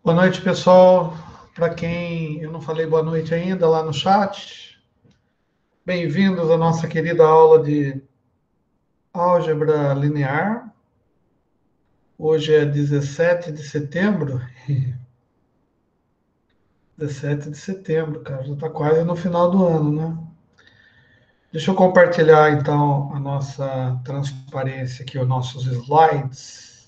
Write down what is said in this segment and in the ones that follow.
Boa noite, pessoal. Para quem eu não falei boa noite ainda lá no chat, bem-vindos à nossa querida aula de álgebra linear. Hoje é 17 de setembro. 17 de setembro, cara, já está quase no final do ano, né? Deixa eu compartilhar então a nossa transparência aqui, os nossos slides.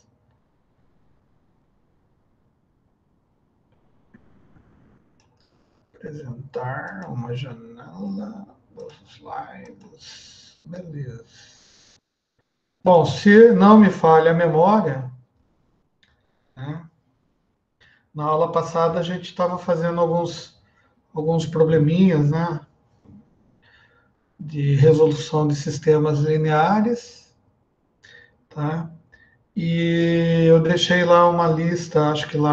Apresentar uma janela dos slides. Beleza. Bom, se não me falha a memória, né? Na aula passada a gente estava fazendo alguns probleminhas, né? De resolução de sistemas lineares, tá? E eu deixei lá uma lista, acho que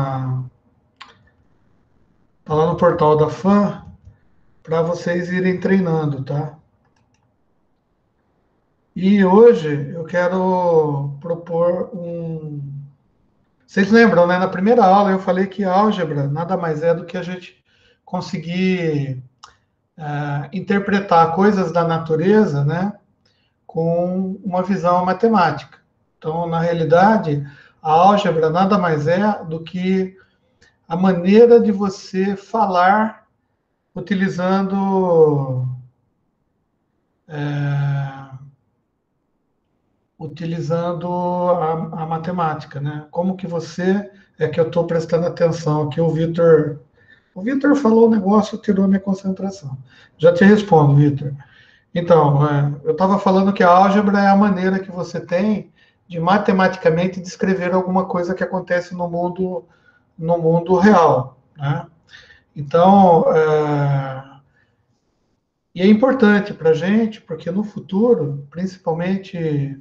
tá lá no portal da FAM, para vocês irem treinando, tá? E hoje eu quero propor um. Vocês lembram, né? Na primeira aula eu falei que álgebra nada mais é do que a gente conseguir interpretar coisas da natureza, né, com uma visão matemática. Então, na realidade, a álgebra nada mais é do que a maneira de você falar utilizando utilizando a matemática, né? Como que você é que eu estou prestando atenção aqui? O Vitor falou um negócio, tirou a minha concentração. Já te respondo, Vitor. Então, eu estava falando que a álgebra é a maneira que você tem de matematicamente descrever alguma coisa que acontece no mundo real, né? Então, e é importante para a gente, porque no futuro, principalmente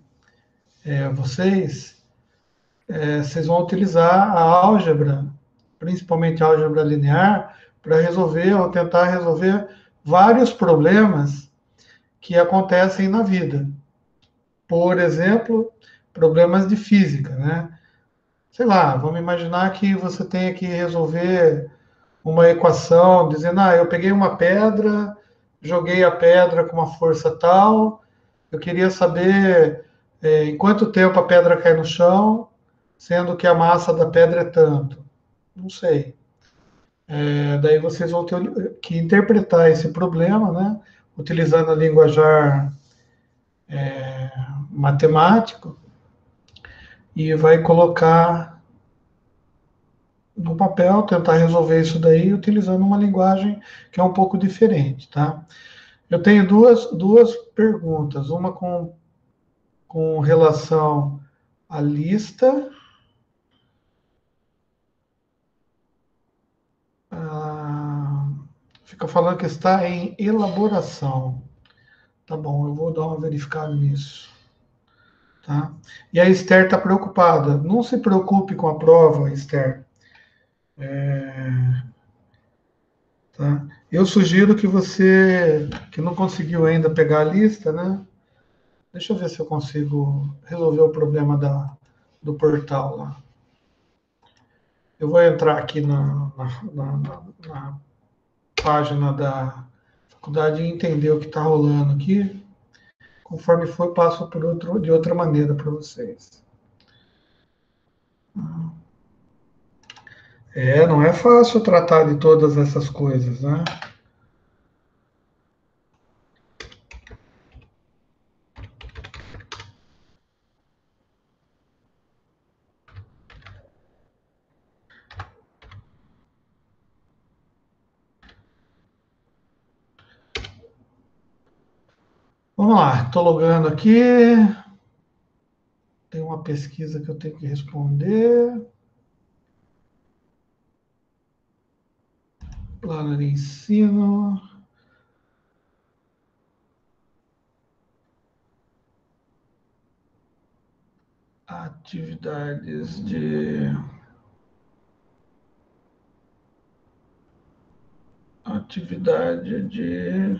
vocês vão utilizar a álgebra, principalmente a álgebra linear, para resolver ou tentar resolver vários problemas que acontecem na vida. Por exemplo, problemas de física, né? Sei lá, vamos imaginar que você tenha que resolver uma equação dizendo, eu peguei uma pedra, joguei a pedra com uma força tal, eu queria saber em quanto tempo a pedra cai no chão, sendo que a massa da pedra é tanto. Não sei. Daí vocês vão ter que interpretar esse problema, né? Utilizando a linguajar matemático e vai colocar no papel, tentar resolver isso daí utilizando uma linguagem que é um pouco diferente, tá? Eu tenho duas perguntas, uma com relação à lista, ah, fica falando que está em elaboração. Tá bom, eu vou dar uma verificada nisso, tá? E a Esther está preocupada. Não se preocupe com a prova, Esther. Tá? Eu sugiro que você, que não conseguiu ainda pegar a lista, né? Deixa eu ver se eu consigo resolver o problema do portal lá. Eu vou entrar aqui na página da faculdade e entender o que está rolando aqui. Conforme for, passo de outra maneira para vocês. Não é fácil tratar de todas essas coisas, né? Vamos lá, estou logando aqui. Tem uma pesquisa que eu tenho que responder. Plano de ensino. Atividades de. Atividade de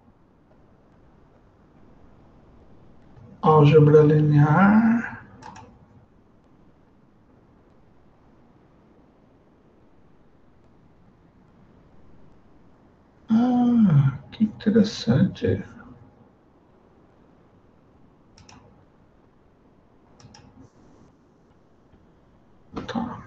álgebra linear. Interessante. Tá.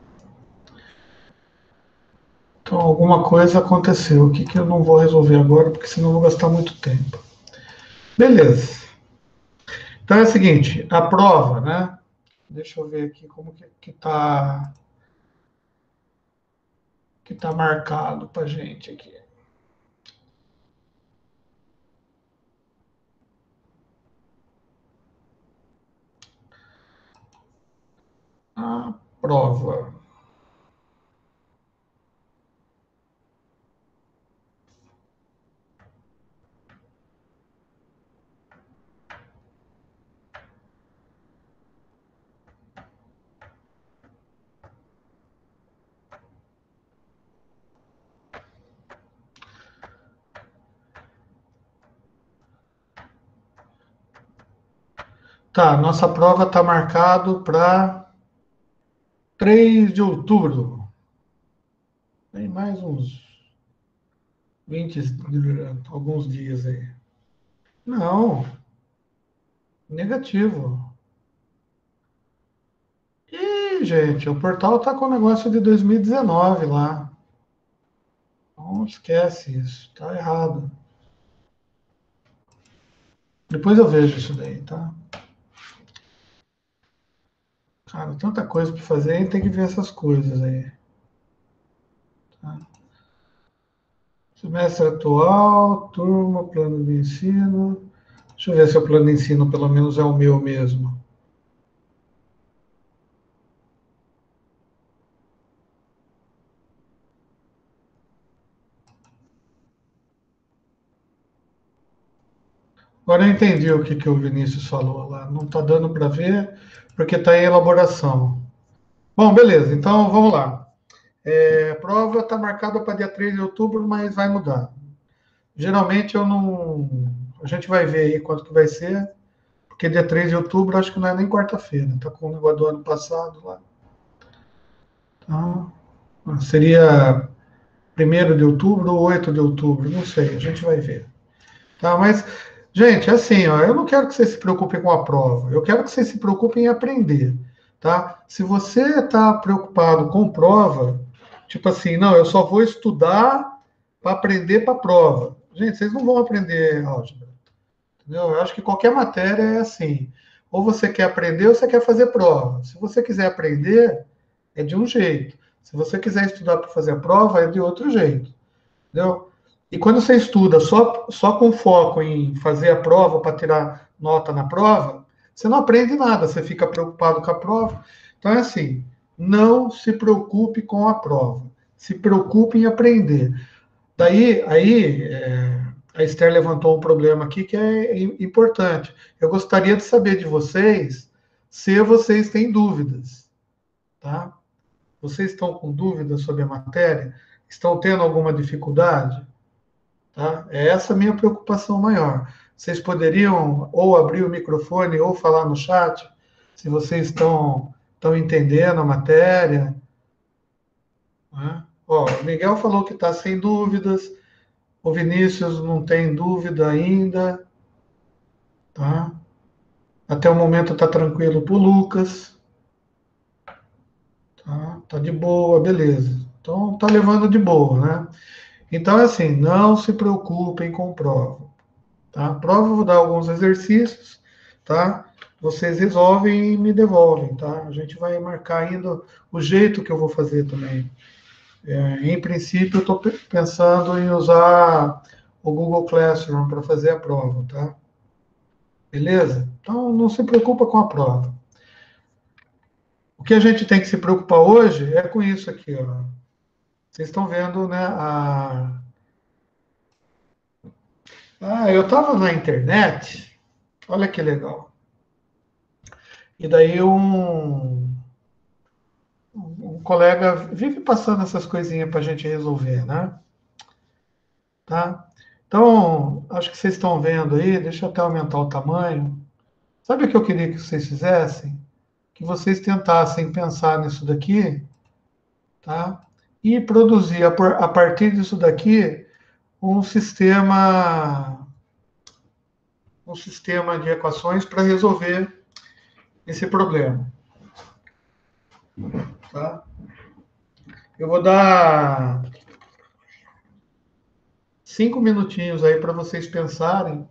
Então, alguma coisa aconteceu. O que, que eu não vou resolver agora, porque senão eu vou gastar muito tempo. Beleza. Então é o seguinte, a prova, né? Deixa eu ver aqui como que tá marcado para gente aqui. A prova. Tá, nossa prova está marcado para 3 de outubro. Tem mais uns 20, alguns dias aí. Não, negativo. Ih, gente, o portal tá com o negócio de 2019 lá. Não esquece isso, tá errado. Depois eu vejo isso daí, tá? Cara, tanta coisa para fazer, a gente tem que ver essas coisas aí. Tá? Semestre atual, turma, plano de ensino. Deixa eu ver se o plano de ensino pelo menos é o meu mesmo. Agora eu entendi o que, que o Vinícius falou lá. Não está dando para ver porque está em elaboração. Bom, beleza. Então vamos lá. Prova está marcada para dia 3 de outubro, mas vai mudar. Geralmente eu não. A gente vai ver aí quanto que vai ser, porque dia 3 de outubro acho que não é nem quarta-feira. Está com o negócio do ano passado lá. Então, seria 1º de outubro ou 8 de outubro, não sei, a gente vai ver. Tá, mas, gente, assim, ó, eu não quero que vocês se preocupem com a prova, eu quero que vocês se preocupem em aprender, tá? Se você está preocupado com prova, tipo assim, não, eu só vou estudar para aprender para a prova. Gente, vocês não vão aprender álgebra, entendeu? Eu acho que qualquer matéria é assim, ou você quer aprender ou você quer fazer prova. Se você quiser aprender, é de um jeito. Se você quiser estudar para fazer a prova, é de outro jeito, entendeu? E quando você estuda só com foco em fazer a prova para tirar nota na prova, você não aprende nada, você fica preocupado com a prova. Então é assim, não se preocupe com a prova, se preocupe em aprender. Daí, a Esther levantou um problema aqui que é importante. Eu gostaria de saber de vocês se vocês têm dúvidas, tá? Vocês estão com dúvidas sobre a matéria? Estão tendo alguma dificuldade? Tá? É essa a minha preocupação maior. Vocês poderiam ou abrir o microfone ou falar no chat, se vocês estão entendendo a matéria. Né? Ó, o Miguel falou que está sem dúvidas, o Vinícius não tem dúvida ainda. Tá? Até o momento está tranquilo para o Lucas. Tá de boa, beleza. Então tá levando de boa, né? Então é assim, não se preocupem com prova. Tá? Prova, eu vou dar alguns exercícios, tá? Vocês resolvem e me devolvem, tá? A gente vai marcar ainda o jeito que eu vou fazer também. Em princípio, eu estou pensando em usar o Google Classroom para fazer a prova, tá? Beleza? Então, não se preocupa com a prova. O que a gente tem que se preocupar hoje é com isso aqui, ó. Vocês estão vendo, né? Eu estava na internet, olha que legal. E daí um colega vive passando essas coisinhas para a gente resolver, né? Tá? Então, acho que vocês estão vendo aí, deixa eu até aumentar o tamanho. Sabe o que eu queria que vocês fizessem? Que vocês tentassem pensar nisso daqui, tá? E produzir a partir disso daqui um sistema de equações para resolver esse problema. Tá? Eu vou dar 5 minutinhos aí para vocês pensarem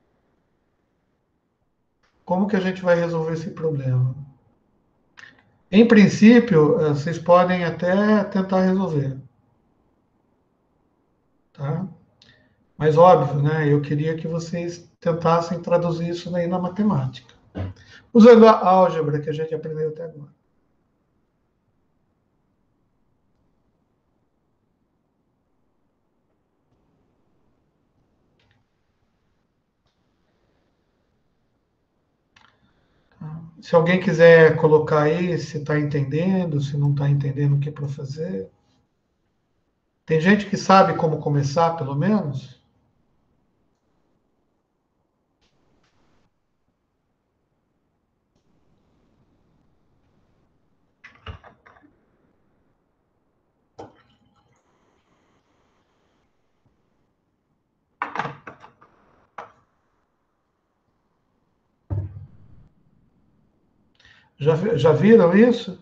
como que a gente vai resolver esse problema. Em princípio, vocês podem até tentar resolver, tá? Mas óbvio, né? Eu queria que vocês tentassem traduzir isso aí na matemática, usando a álgebra que a gente aprendeu até agora. Se alguém quiser colocar aí, se está entendendo, se não está entendendo o que é para fazer. Tem gente que sabe como começar, pelo menos? Já viram isso?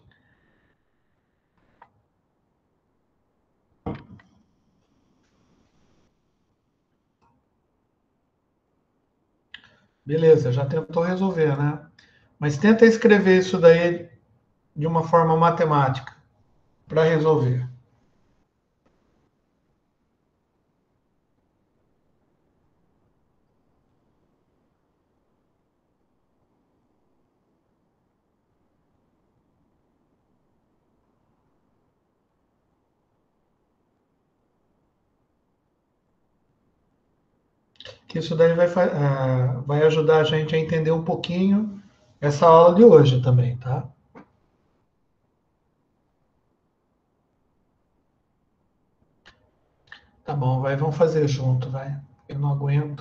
Beleza, já tentou resolver, né? Mas tenta escrever isso daí de uma forma matemática para resolver. Que isso daí vai ajudar a gente a entender um pouquinho essa aula de hoje também, tá? Tá bom, vamos fazer junto, vai. Eu não aguento.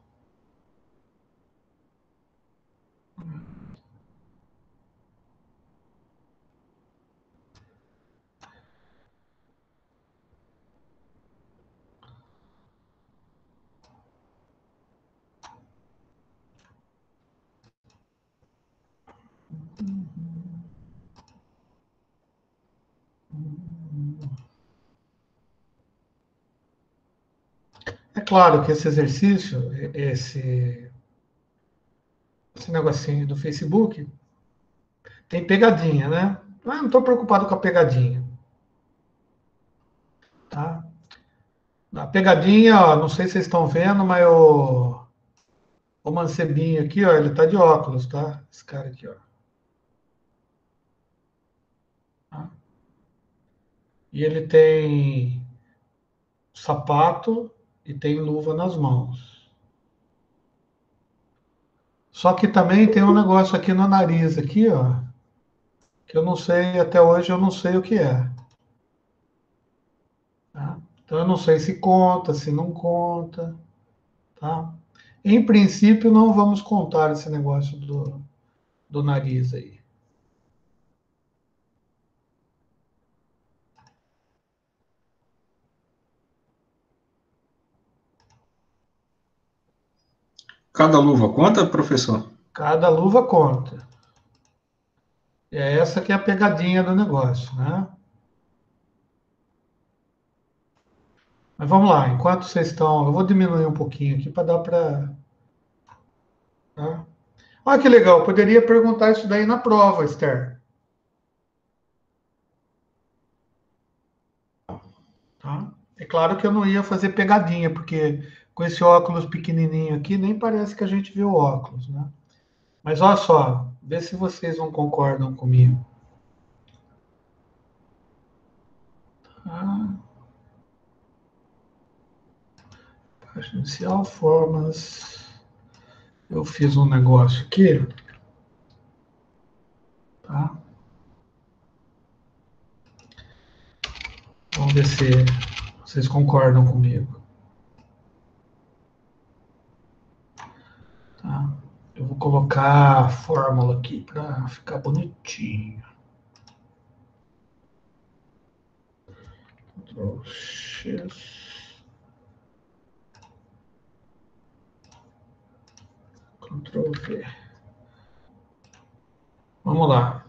É claro que esse exercício, esse negocinho do Facebook, tem pegadinha, né? Ah, não estou preocupado com a pegadinha, tá? A pegadinha, ó, não sei se vocês estão vendo, mas o mancebinho aqui, ó, ele tá de óculos, tá? Esse cara aqui, ó. Tá? E ele tem sapato e tem luva nas mãos. Só que também tem um negócio aqui no nariz, aqui, ó, que eu não sei, até hoje eu não sei o que é. Tá? Então eu não sei se conta, se não conta, tá? Em princípio, não vamos contar esse negócio do nariz aí. Cada luva conta, professor? Cada luva conta. E é essa que é a pegadinha do negócio, né? Mas vamos lá, enquanto vocês estão. Eu vou diminuir um pouquinho aqui para dar para. Tá? Olha que legal, eu poderia perguntar isso daí na prova, Esther. Tá? É claro que eu não ia fazer pegadinha, porque com esse óculos pequenininho aqui, nem parece que a gente viu o óculos, né? Mas olha só, vê se vocês não concordam comigo. Tá? Página inicial, formas. Eu fiz um negócio aqui, tá? Vamos ver se vocês concordam comigo. Tá? Eu vou colocar a fórmula aqui para ficar bonitinho. Ctrl X. Ctrl V. Vamos lá.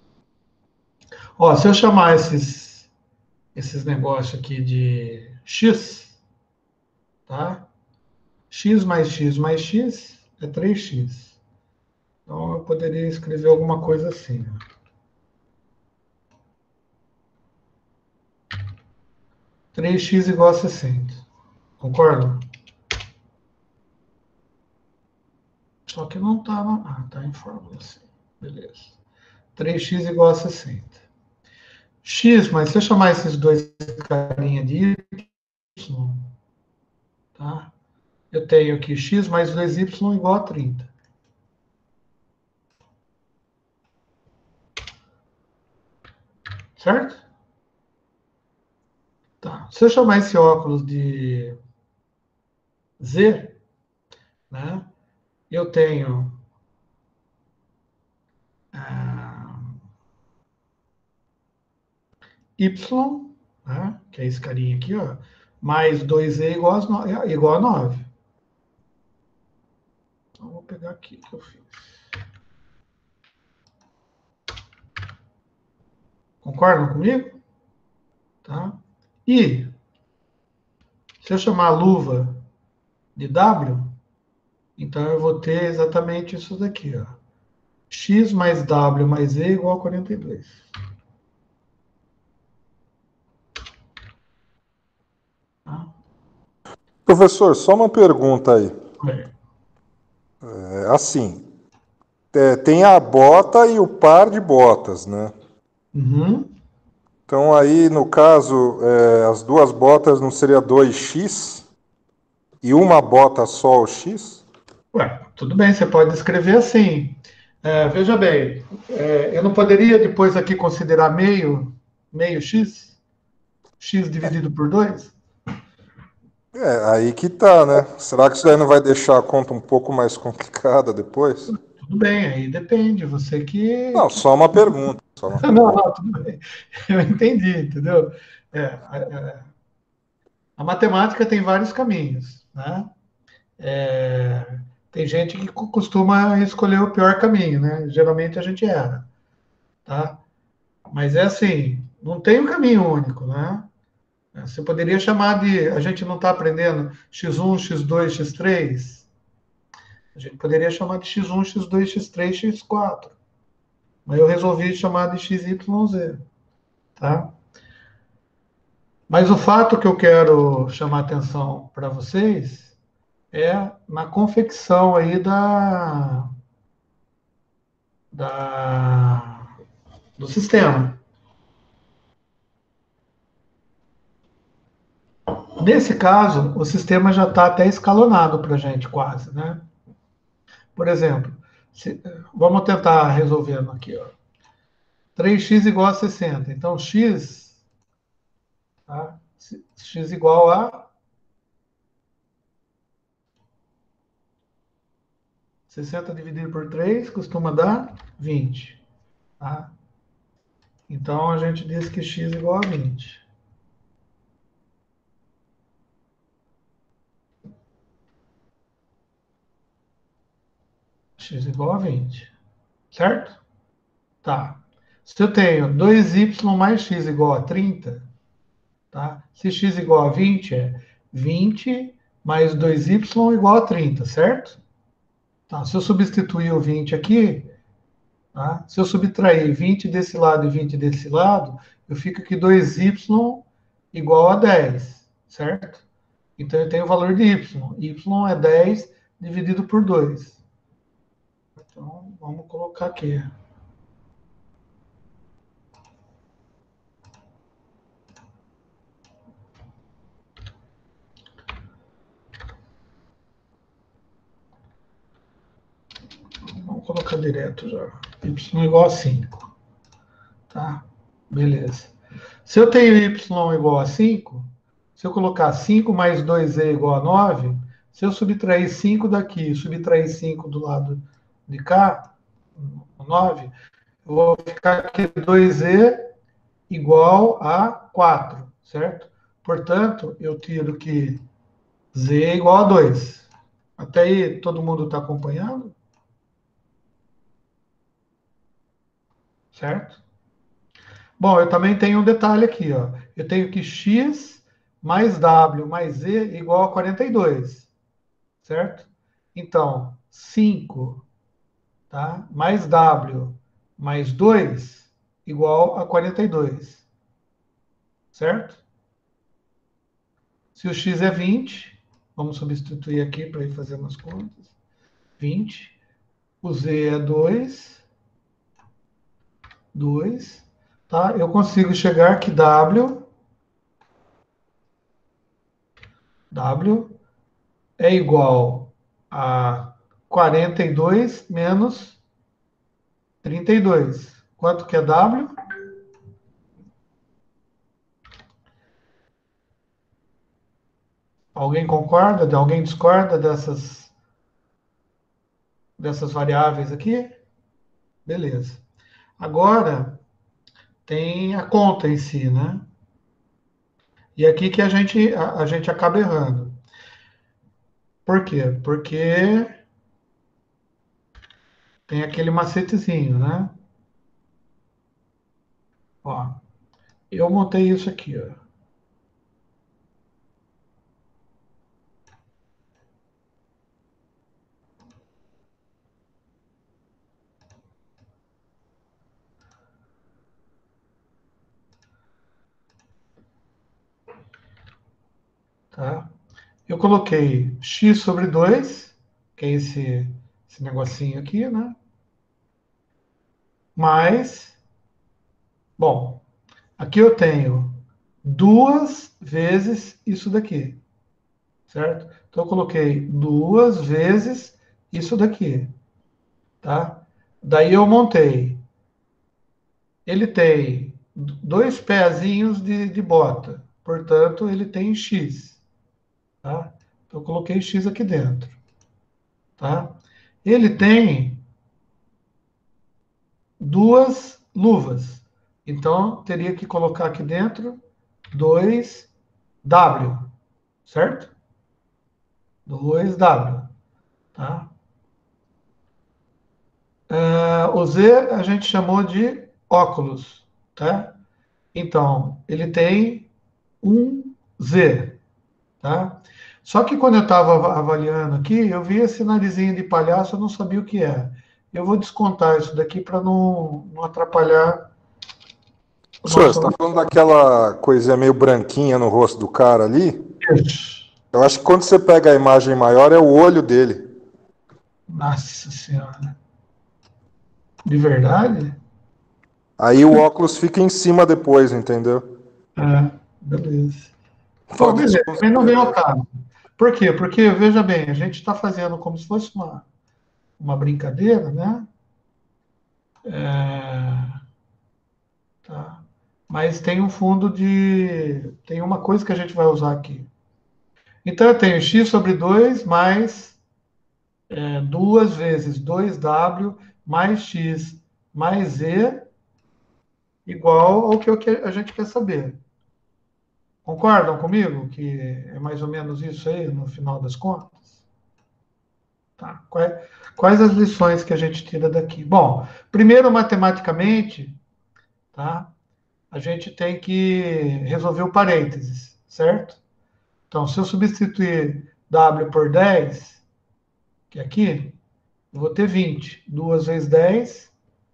Ó, se eu chamar esses negócios aqui de x, tá? X mais x mais x é 3x. Então, eu poderia escrever alguma coisa assim. 3x igual a 60. Concorda? Só que não está tá em fórmula assim. Beleza. 3x igual a 60. X, mas se eu chamar esses dois carinha de y, tá? Eu tenho aqui x mais 2y igual a 30. Certo? Tá. Se eu chamar esse óculos de z, né? Eu tenho y, né? Que é esse carinha aqui, ó, mais 2e igual a 9. Então, vou pegar aqui que eu fiz. Concordam comigo? Tá? E se eu chamar a luva de W, então eu vou ter exatamente isso daqui, ó. X mais W mais E igual a 42. Tá? Professor, só uma pergunta aí. É. Assim, tem a bota e o par de botas, né? Uhum. Então aí, no caso, as duas botas não seria 2x? E uma bota só o x? Ué, tudo bem, você pode escrever assim. Veja bem, eu não poderia depois aqui considerar meio x? X dividido por 2? Aí que tá, né? Será que isso aí não vai deixar a conta um pouco mais complicada depois? Tudo bem, aí depende. Você que. Não, só uma pergunta. Só uma Não, pergunta. não, tudo bem. Eu entendi, entendeu? A matemática tem vários caminhos, né? Tem gente que costuma escolher o pior caminho, né? Geralmente a gente erra, tá? Mas é assim, não tem um caminho único, né? Você poderia chamar de. A gente não está aprendendo x1, x2, x3? A gente poderia chamar de x1, x2, x3, x4. Mas eu resolvi chamar de XYZ, tá? Mas o fato que eu quero chamar atenção para vocês é na confecção aí do sistema. Nesse caso, o sistema já está até escalonado para a gente, quase, né? Por exemplo, vamos tentar resolvendo aqui, ó. 3x igual a 60. Então, tá? X igual a 60 dividido por 3 costuma dar 20. Tá? Então, a gente diz que x igual a 20. X igual a 20. Certo? Tá. Se eu tenho 2y mais x igual a 30, tá? Se x igual a 20, é 20 mais 2y igual a 30, certo? Tá. Se eu substituir o 20 aqui, tá? Se eu subtrair 20 desse lado e 20 desse lado, eu fico aqui 2y igual a 10, certo? Então, eu tenho o valor de y. Y é 10 dividido por 2. Então, vamos colocar aqui. Vamos colocar direto já. Y igual a 5. Tá? Beleza. Se eu tenho y igual a 5, se eu colocar 5 mais 2e igual a 9, se eu subtrair 5 daqui e subtrair 5 do lado de cá, 9, eu vou ficar aqui 2e igual a 4, certo? Portanto, eu tiro que z é igual a 2. Até aí, todo mundo está acompanhando? Certo? Bom, eu também tenho um detalhe aqui, ó. Eu tenho que x mais w mais z igual a 42, certo? Então, 5, tá? Mais w mais 2 igual a 42, certo? Se o x é 20, vamos substituir aqui para ir fazer umas contas. 20. O z é 2, tá? Eu consigo chegar que w é igual a 42 menos 32. Quanto que é W? Alguém concorda? Alguém discorda dessas variáveis aqui? Beleza. Agora tem a conta em si, né? E aqui que a gente acaba errando. Por quê? Porque tem aquele macetezinho, né? Ó, eu montei isso aqui, ó. Tá? Eu coloquei x sobre 2, que é esse negocinho aqui, né? Mais, bom, aqui eu tenho 2 vezes isso daqui, certo? Então eu coloquei 2 vezes isso daqui, tá? Daí eu montei. Ele tem 2 pezinhos de bota, portanto ele tem x, tá? Então eu coloquei x aqui dentro, tá? Ele tem 2 luvas, então teria que colocar aqui dentro 2W, certo? 2W, tá? O Z a gente chamou de óculos, tá? Então, ele tem um Z, tá? Só que quando eu estava avaliando aqui, eu vi esse narizinho de palhaço, eu não sabia o que é. Eu vou descontar isso daqui para não atrapalhar o Professor, você nosso. está falando daquela coisinha meio branquinha no rosto do cara ali? Eu acho que quando você pega a imagem maior é o olho dele. Nossa Senhora. De verdade? Aí o óculos fica em cima depois, entendeu? Beleza. Bom, Pode beleza, também não vem ao desconsiderar. caso. Por quê? Porque, veja bem, a gente está fazendo como se fosse uma brincadeira, né? Tá? Mas tem um fundo de. Tem uma coisa que a gente vai usar aqui. Então, eu tenho x sobre 2 mais 2 vezes 2w mais x mais z igual ao que a gente quer saber. Concordam comigo que é mais ou menos isso aí no final das contas? Tá. Quais as lições que a gente tira daqui? Bom, primeiro, matematicamente, tá? A gente tem que resolver o parênteses, certo? Então, se eu substituir W por 10, que é aqui, eu vou ter 20. 2 vezes 10,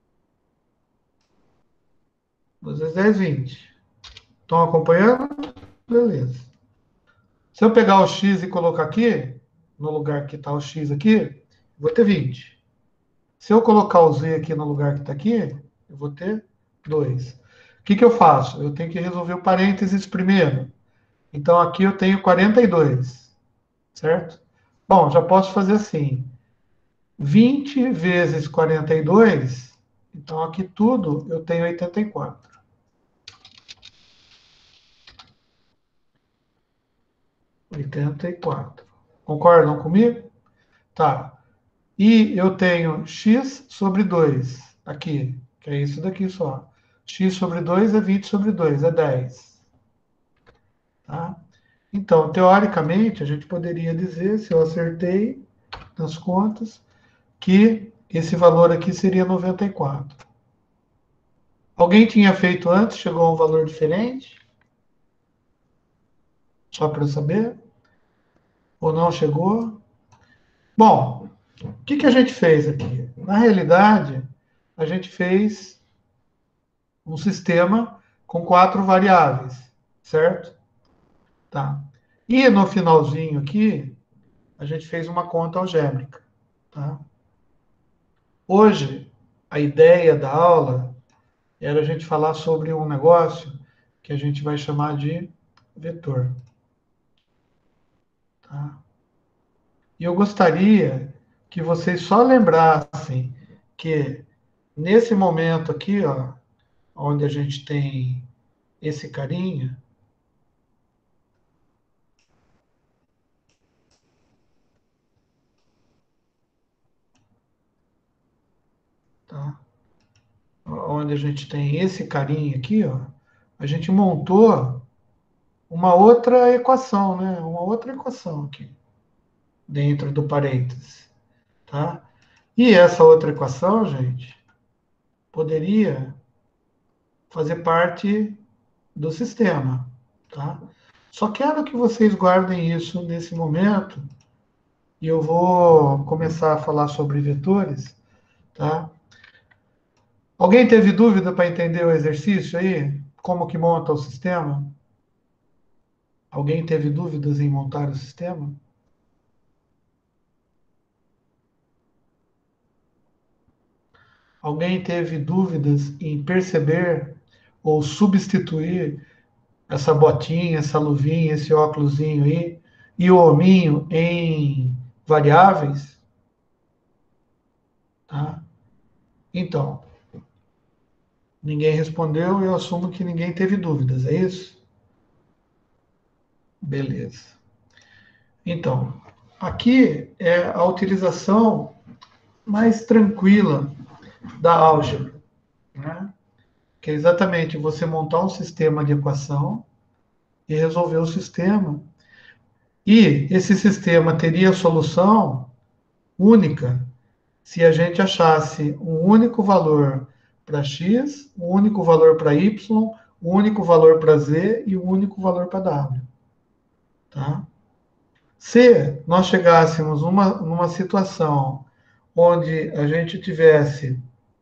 2 vezes 10, 20. Estão acompanhando? Beleza. Se eu pegar o x e colocar aqui, no lugar que está o x aqui, eu vou ter 20. Se eu colocar o z aqui no lugar que está aqui, eu vou ter 2. O que eu faço? Eu tenho que resolver o parênteses primeiro. Então, aqui eu tenho 42, certo? Bom, já posso fazer assim. 20 vezes 42, então aqui tudo eu tenho 84. 84. Concordam comigo? Tá. E eu tenho x sobre 2 aqui, que é isso daqui só. X sobre 2 é 20 sobre 2, é 10. Tá? Então, teoricamente, a gente poderia dizer, se eu acertei, nas contas, que esse valor aqui seria 94. Alguém tinha feito antes, chegou a um valor diferente? Só para eu saber? Ou não chegou? Bom, o que a gente fez aqui? Na realidade, a gente fez um sistema com 4 variáveis, certo? Tá. E no finalzinho aqui, a gente fez uma conta algébrica, tá? Hoje, a ideia da aula era a gente falar sobre um negócio que a gente vai chamar de vetor, tá? E eu gostaria que vocês só lembrassem que nesse momento aqui, ó, onde a gente tem esse carinha, tá? Onde a gente tem esse carinha aqui, ó, a gente montou uma outra equação, né? Uma outra equação aqui, dentro do parênteses, tá? E essa outra equação, gente, poderia fazer parte do sistema, tá? Só quero que vocês guardem isso nesse momento e eu vou começar a falar sobre vetores, tá? Alguém teve dúvida para entender o exercício aí? Como que monta o sistema? Alguém teve dúvidas em montar o sistema? Alguém teve dúvidas em perceber ou substituir essa botinha, essa luvinha, esse óculosinho aí e o hominho em variáveis? Tá? Então, ninguém respondeu e eu assumo que ninguém teve dúvidas, é isso? Beleza. Então, aqui é a utilização mais tranquila da álgebra, né? Que é exatamente você montar um sistema de equação e resolver o sistema. E esse sistema teria solução única se a gente achasse um único valor para x, um único valor para y, um único valor para z e um único valor para w. Tá? Se nós chegássemos numa situação onde a gente tivesse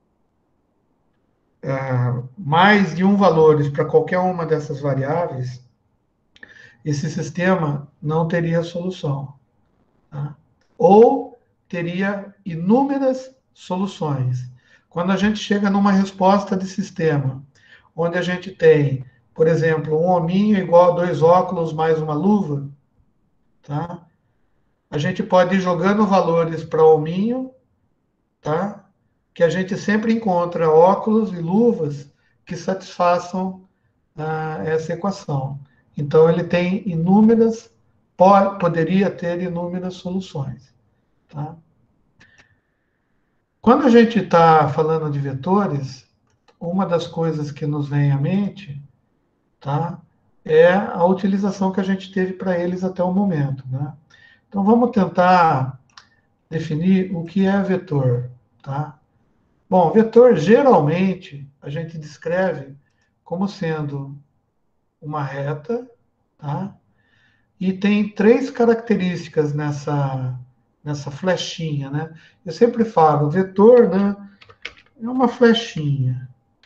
mais de um valores para qualquer uma dessas variáveis, esse sistema não teria solução. Tá? Ou teria inúmeras soluções. Quando a gente chega numa resposta de sistema, onde a gente tem, por exemplo, um hominho igual a 2 óculos mais uma luva, tá? A gente pode ir jogando valores para hominho, tá? Que a gente sempre encontra óculos e luvas que satisfaçam essa equação. Então, ele tem inúmeras, poderia ter inúmeras soluções. Tá? Quando a gente está falando de vetores, uma das coisas que nos vem à mente, tá, é a utilização que a gente teve para eles até o momento. Né? Então, vamos tentar definir o que é vetor. Tá? Bom, vetor, geralmente, a gente descreve como sendo uma reta, tá? E tem 3 características nessa flechinha, né? Eu sempre falo, vetor, né, é uma flechinha,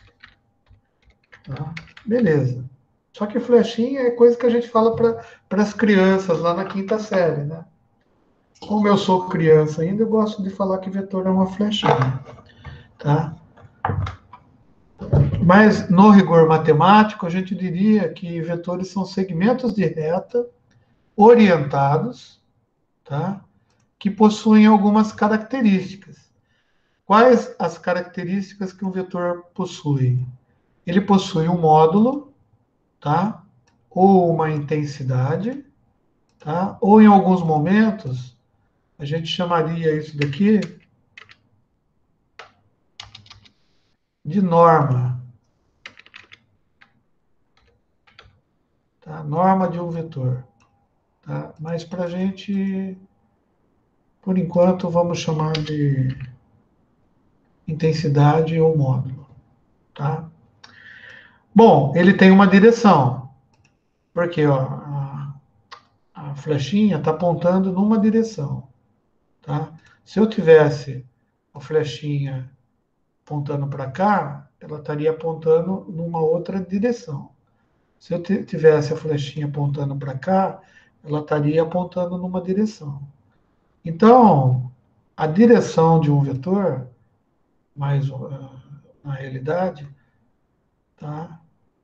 tá? Beleza. Só que flechinha é coisa que a gente fala para as crianças lá na quinta série, né? Como eu sou criança ainda, eu gosto de falar que vetor é uma flechinha, tá? Mas no rigor matemático, a gente diria que vetores são segmentos de reta orientados, tá? Que possuem algumas características. Quais as características que um vetor possui? Ele possui um módulo, tá? Ou uma intensidade, tá? Ou em alguns momentos, a gente chamaria isso daqui de norma, tá? Norma de um vetor, tá? Mas para a gente Por enquanto, vamos chamar de intensidade ou módulo, tá? Bom, ele tem uma direção, porque ó, a flechinha está apontando numa direção, tá? Se eu tivesse a flechinha apontando para cá, ela estaria apontando numa outra direção. Se eu tivesse a flechinha apontando para cá, ela estaria apontando numa direção. Então, a direção de um vetor, mais na realidade, tá,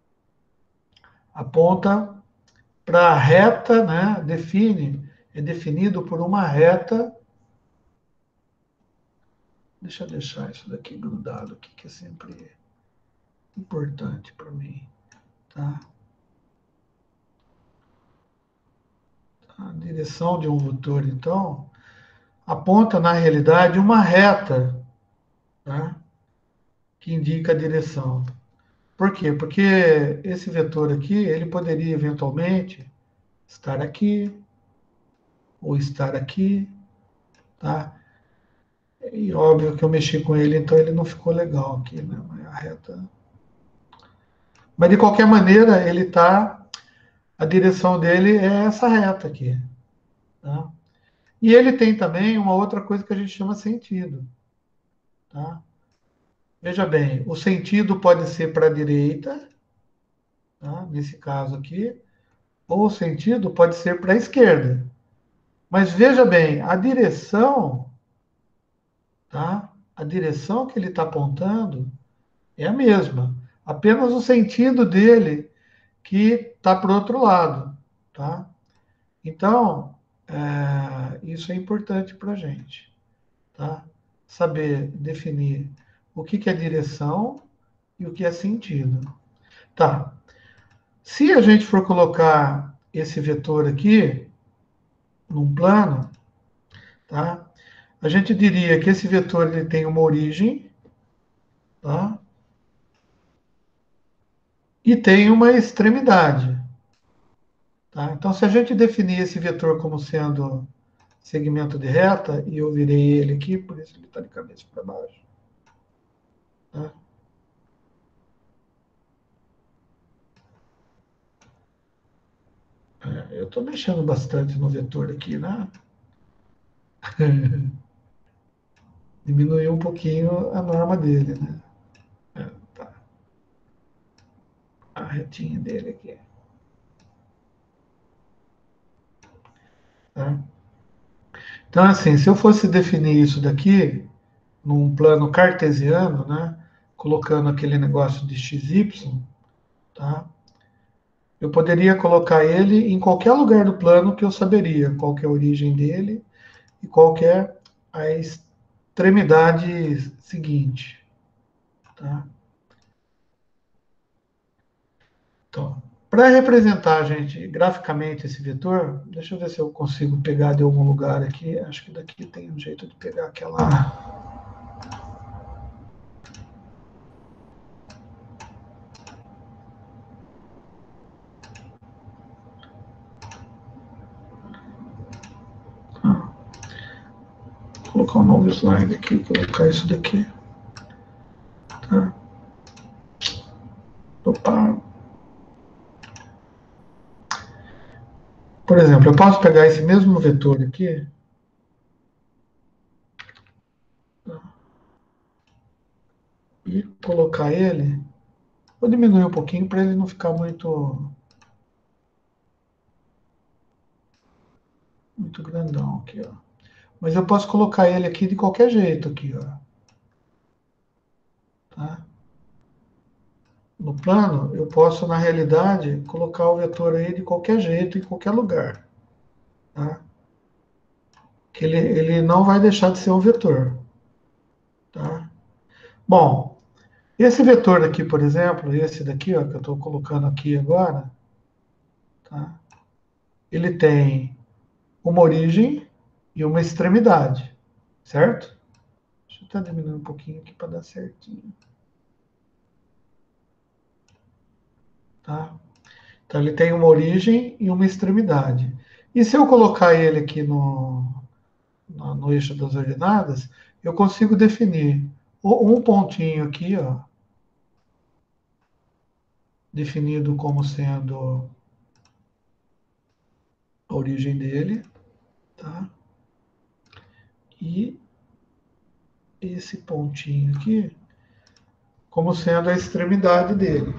aponta para a reta, né, é definido por uma reta. Deixa eu deixar isso daqui grudado aqui, que é sempre importante para mim, tá? A direção de um vetor, então, aponta, na realidade, uma reta, tá? Que indica a direção. Por quê? Porque esse vetor aqui, ele poderia, eventualmente, estar aqui, ou estar aqui, tá? E óbvio que eu mexi com ele, então ele não ficou legal aqui, né? A reta... Mas, de qualquer maneira, ele tá... A direção dele é essa reta aqui, tá? E ele tem também uma outra coisa que a gente chama sentido, tá? Veja bem, o sentido pode ser para a direita, tá? Nesse caso aqui, ou o sentido pode ser para a esquerda. Mas veja bem, a direção, tá? A direção que ele está apontando é a mesma. Apenas o sentido dele que está para o outro lado, tá? Então, isso é importante para a gente, tá? Saber definir o que é direção e o que é sentido. Tá. Se a gente for colocar esse vetor aqui num plano, tá? A gente diria que esse vetor ele tem uma origem, tá? E tem uma extremidade, tá? Então, se a gente definir esse vetor como sendo segmento de reta, e eu virei ele aqui, por isso ele está de cabeça para baixo, tá? Eu estou mexendo bastante no vetor aqui, né? Diminuiu um pouquinho a norma dele, né? Tá. A retinha dele aqui. Tá? Então, assim, se eu fosse definir isso daqui num plano cartesiano, né, colocando aquele negócio de xy, tá? Eu poderia colocar ele em qualquer lugar do plano que eu saberia qual que é a origem dele e qual que é a extremidade seguinte, tá? Então, para representar, gente, graficamente esse vetor, deixa eu ver se eu consigo pegar de algum lugar aqui. Acho que daqui tem um jeito de pegar aquela... Vou colocar um novo slide aqui, colocar isso daqui. Tá? Opa. Por exemplo, eu posso pegar esse mesmo vetor aqui, tá? E colocar ele. Vou diminuir um pouquinho para ele não ficar muito grandão aqui, ó. Mas eu posso colocar ele aqui de qualquer jeito aqui, ó. Tá? No plano, eu posso, na realidade, colocar o vetor aí de qualquer jeito, em qualquer lugar. Tá? Que ele não vai deixar de ser um vetor. Tá? Bom, esse vetor aqui, por exemplo, esse daqui, ó, que eu estou colocando aqui agora, tá? Ele tem uma origem e uma extremidade, certo? Deixa eu até diminuir um pouquinho aqui para dar certinho. Tá? Então, ele tem uma origem e uma extremidade. E se eu colocar ele aqui no eixo das ordenadas, eu consigo definir um pontinho aqui, ó, definido como sendo a origem dele, tá? E esse pontinho aqui como sendo a extremidade dele,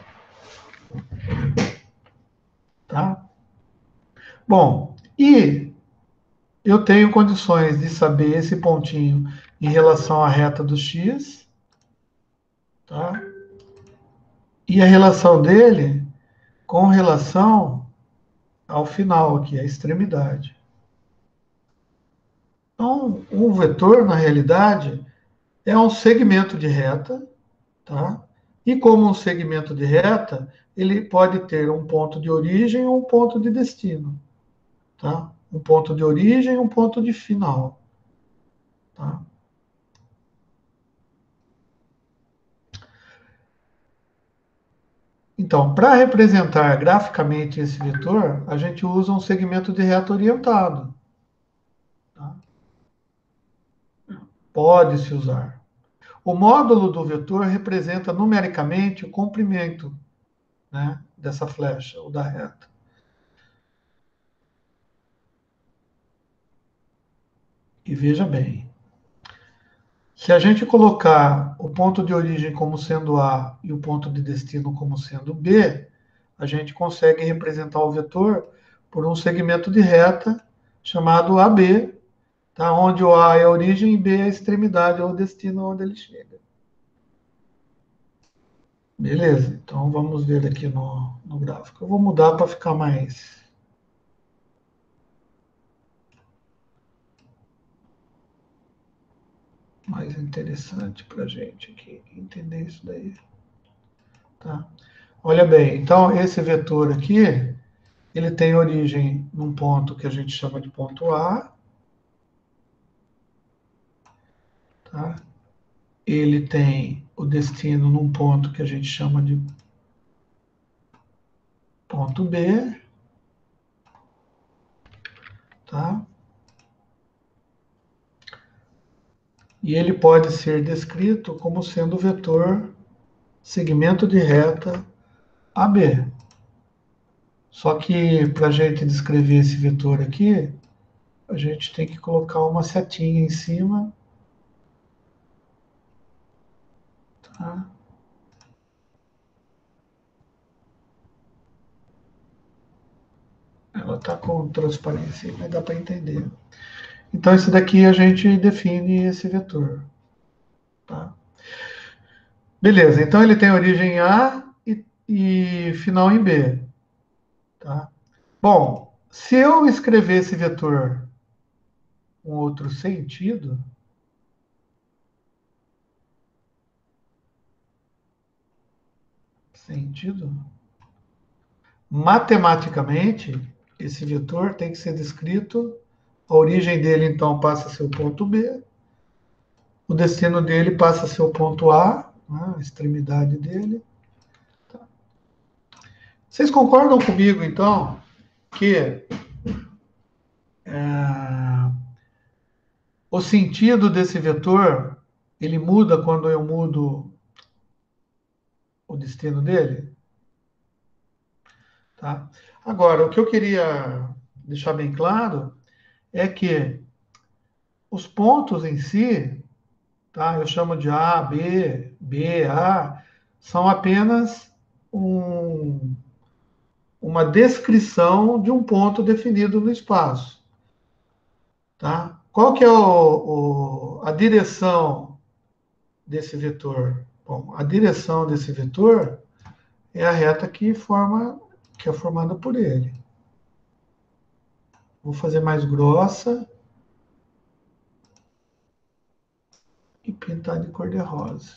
tá? Bom, e eu tenho condições de saber esse pontinho em relação à reta do x, tá? E a relação dele com relação ao final aqui, a extremidade. Então, um vetor, na realidade, é um segmento de reta, tá? E como um segmento de reta, ele pode ter um ponto de origem ou um ponto de destino, tá? Um ponto de origem e um ponto de final, tá? Então, para representar graficamente esse vetor, a gente usa um segmento de reta orientado, tá? Pode-se usar. O módulo do vetor representa numericamente o comprimento, né, dessa flecha ou da reta. E veja bem, se a gente colocar o ponto de origem como sendo A e o ponto de destino como sendo B, a gente consegue representar o vetor por um segmento de reta chamado AB, tá? Onde o A é a origem e B é a extremidade ou o destino onde ele chega. Beleza, então vamos ver aqui no gráfico. Eu vou mudar para ficar mais interessante para a gente aqui entender isso daí. Tá? Olha bem, então esse vetor aqui, ele tem origem num ponto que a gente chama de ponto A, tá? Ele tem o destino num ponto que a gente chama de ponto B, tá? E ele pode ser descrito como sendo o vetor segmento de reta AB. Só que para a gente descrever esse vetor aqui, a gente tem que colocar uma setinha em cima, tá? Ela está com transparência, mas dá para entender. Então, esse daqui a gente define esse vetor, tá? Beleza, então ele tem origem em A e final em B, tá? Bom, se eu escrever esse vetor com outro sentido, matematicamente, esse vetor tem que ser descrito, a origem dele, então, passa a ser o ponto B, o destino dele passa a ser o ponto A, né, a extremidade dele. Tá. Vocês concordam comigo, então, que o sentido desse vetor, ele muda quando eu mudo o destino dele? Tá? Agora, o que eu queria deixar bem claro é que os pontos em si, tá? Eu chamo de A, B, B, A, são apenas uma descrição de um ponto definido no espaço. Tá? Qual que é a direção desse vetor? Bom, a direção desse vetor é a reta que é formada por ele. Vou fazer mais grossa e pintar de cor de rosa.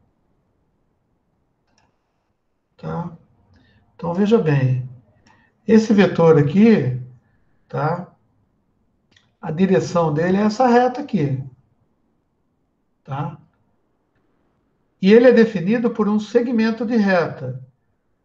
Tá? Então, veja bem. Esse vetor aqui, tá? A direção dele é essa reta aqui. Tá? E ele é definido por um segmento de reta,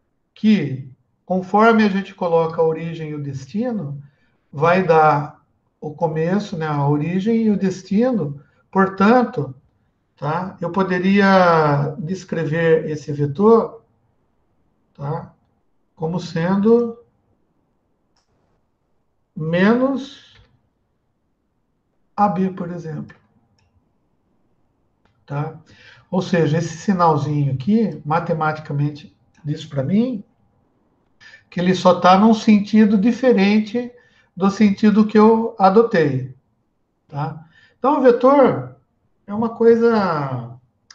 que, conforme a gente coloca a origem e o destino, vai dar o começo, né, a origem e o destino. Portanto, tá, eu poderia descrever esse vetor, tá, como sendo menos AB, por exemplo. Tá? Ou seja, esse sinalzinho aqui, matematicamente, diz para mim que ele só está num sentido diferente do sentido que eu adotei. Tá? Então, o vetor é uma coisa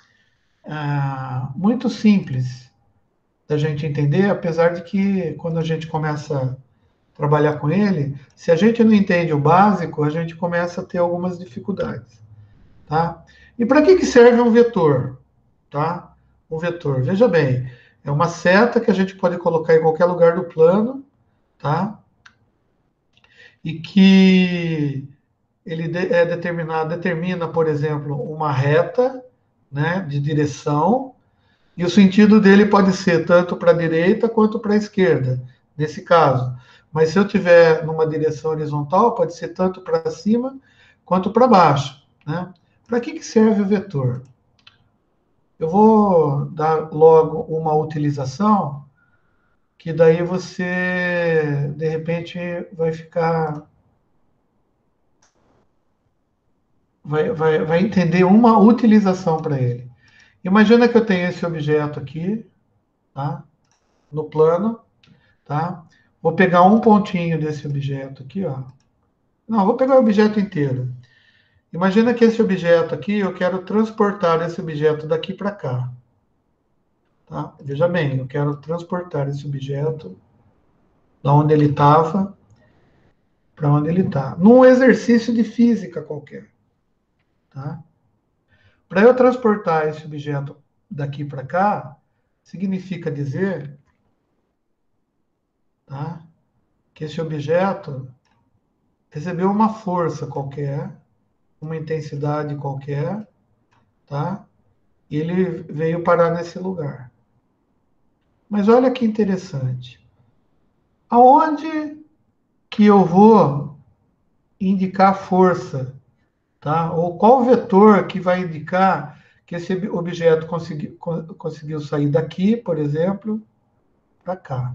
muito simples da gente entender, apesar de que quando a gente começa a trabalhar com ele, se a gente não entende o básico, a gente começa a ter algumas dificuldades. Tá? E para que serve um vetor? Tá? Um vetor, veja bem, é uma seta que a gente pode colocar em qualquer lugar do plano, tá? E que ele determina, por exemplo, uma reta, né, de direção, e o sentido dele pode ser tanto para a direita quanto para a esquerda, nesse caso. Mas se eu tiver numa direção horizontal, pode ser tanto para cima quanto para baixo, né? Para que serve o vetor? Eu vou dar logo uma utilização que daí você, de repente, vai entender uma utilização para ele. Imagina que eu tenho esse objeto aqui, tá? No plano, tá? Vou pegar um pontinho desse objeto aqui, ó. Não, vou pegar o objeto inteiro. Imagina que esse objeto aqui, eu quero transportar esse objeto daqui para cá. Tá? Veja bem, eu quero transportar esse objeto da onde ele estava para onde ele está. Num exercício de física qualquer. Tá? Para eu transportar esse objeto daqui para cá, significa dizer, tá, que esse objeto recebeu uma força qualquer, uma intensidade qualquer, tá? E ele veio parar nesse lugar. Mas olha que interessante. Aonde que eu vou indicar força, tá? Ou qual vetor que vai indicar que esse objeto conseguiu sair daqui, por exemplo, para cá.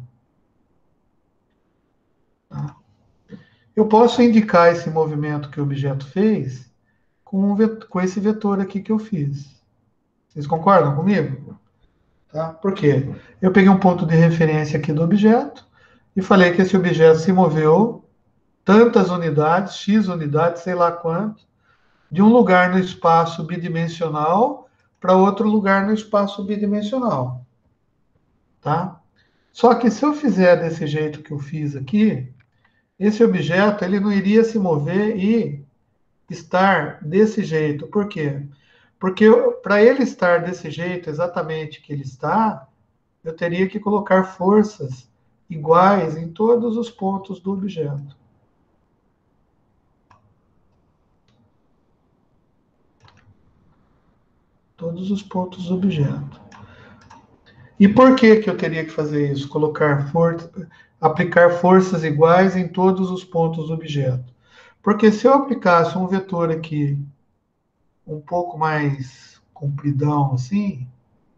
Tá? Eu posso indicar esse movimento que o objeto fez com esse vetor aqui que eu fiz. Vocês concordam comigo? Tá? Por quê? Eu peguei um ponto de referência aqui do objeto e falei que esse objeto se moveu tantas unidades, x unidades, sei lá quanto, de um lugar no espaço bidimensional para outro lugar no espaço bidimensional. Tá? Só que se eu fizer desse jeito que eu fiz aqui, esse objeto ele não iria se mover e estar desse jeito. Por quê? Porque para ele estar desse jeito exatamente que ele está, eu teria que colocar forças iguais em todos os pontos do objeto. Todos os pontos do objeto. E por que eu teria que fazer isso? Aplicar forças iguais em todos os pontos do objeto. Porque se eu aplicasse um vetor aqui um pouco mais compridão assim,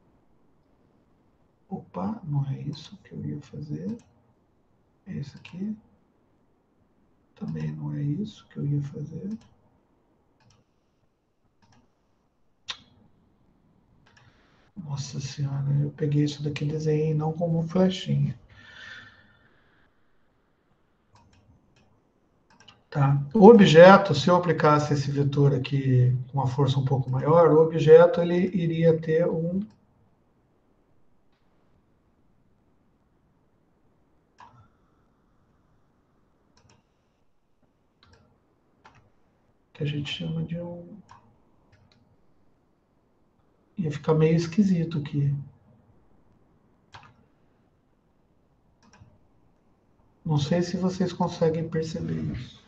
opa, não é isso que eu ia fazer. É isso aqui. Também não é isso que eu ia fazer. Nossa Senhora, eu peguei isso daqui e desenhei não como flechinha. Tá? O objeto, se eu aplicasse esse vetor aqui com uma força um pouco maior, o objeto ele iria ter um que a gente chama de um... Ia ficar meio esquisito aqui. Não sei se vocês conseguem perceber isso.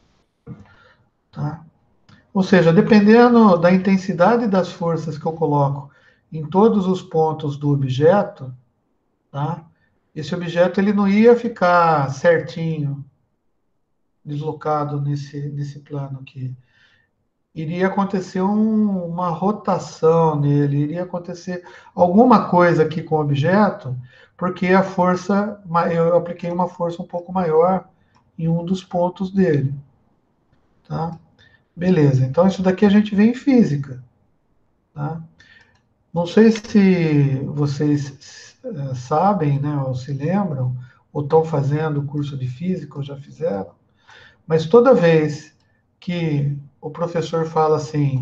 Tá? Ou seja, dependendo da intensidade das forças que eu coloco em todos os pontos do objeto, tá? Esse objeto ele não ia ficar certinho deslocado nesse plano aqui, iria acontecer uma rotação nele, iria acontecer alguma coisa aqui com o objeto, porque a força, eu apliquei uma força um pouco maior em um dos pontos dele. Tá? Beleza, então isso daqui a gente vê em física. Tá? Não sei se vocês sabem, né, ou se lembram, ou estão fazendo o curso de física, ou já fizeram, mas toda vez que o professor fala assim,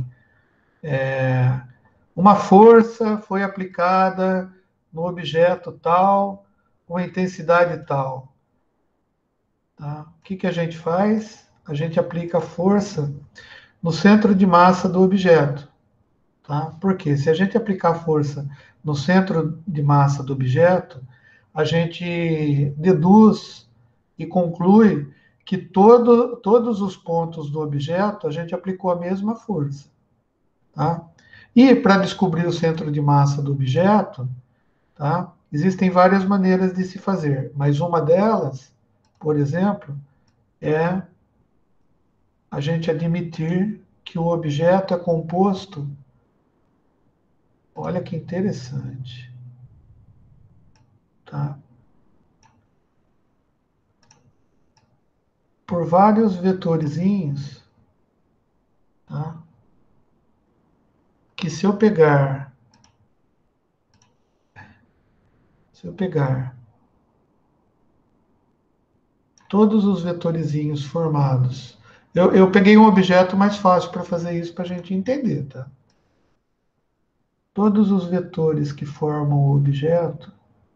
uma força foi aplicada no objeto tal, com intensidade tal. Tá? O que a gente faz? A gente aplica a força no centro de massa do objeto. Tá? Porque se a gente aplicar força no centro de massa do objeto, a gente deduz e conclui que todos os pontos do objeto a gente aplicou a mesma força. Tá? E para descobrir o centro de massa do objeto, tá? Existem várias maneiras de se fazer, mas uma delas, por exemplo, é a gente admitir que o objeto é composto. Olha que interessante. Tá? Por vários vetorzinhos, tá? Que se eu pegar todos os vetorzinhos formados, eu peguei um objeto mais fácil para fazer isso para a gente entender, tá? Todos os vetores que formam o objeto,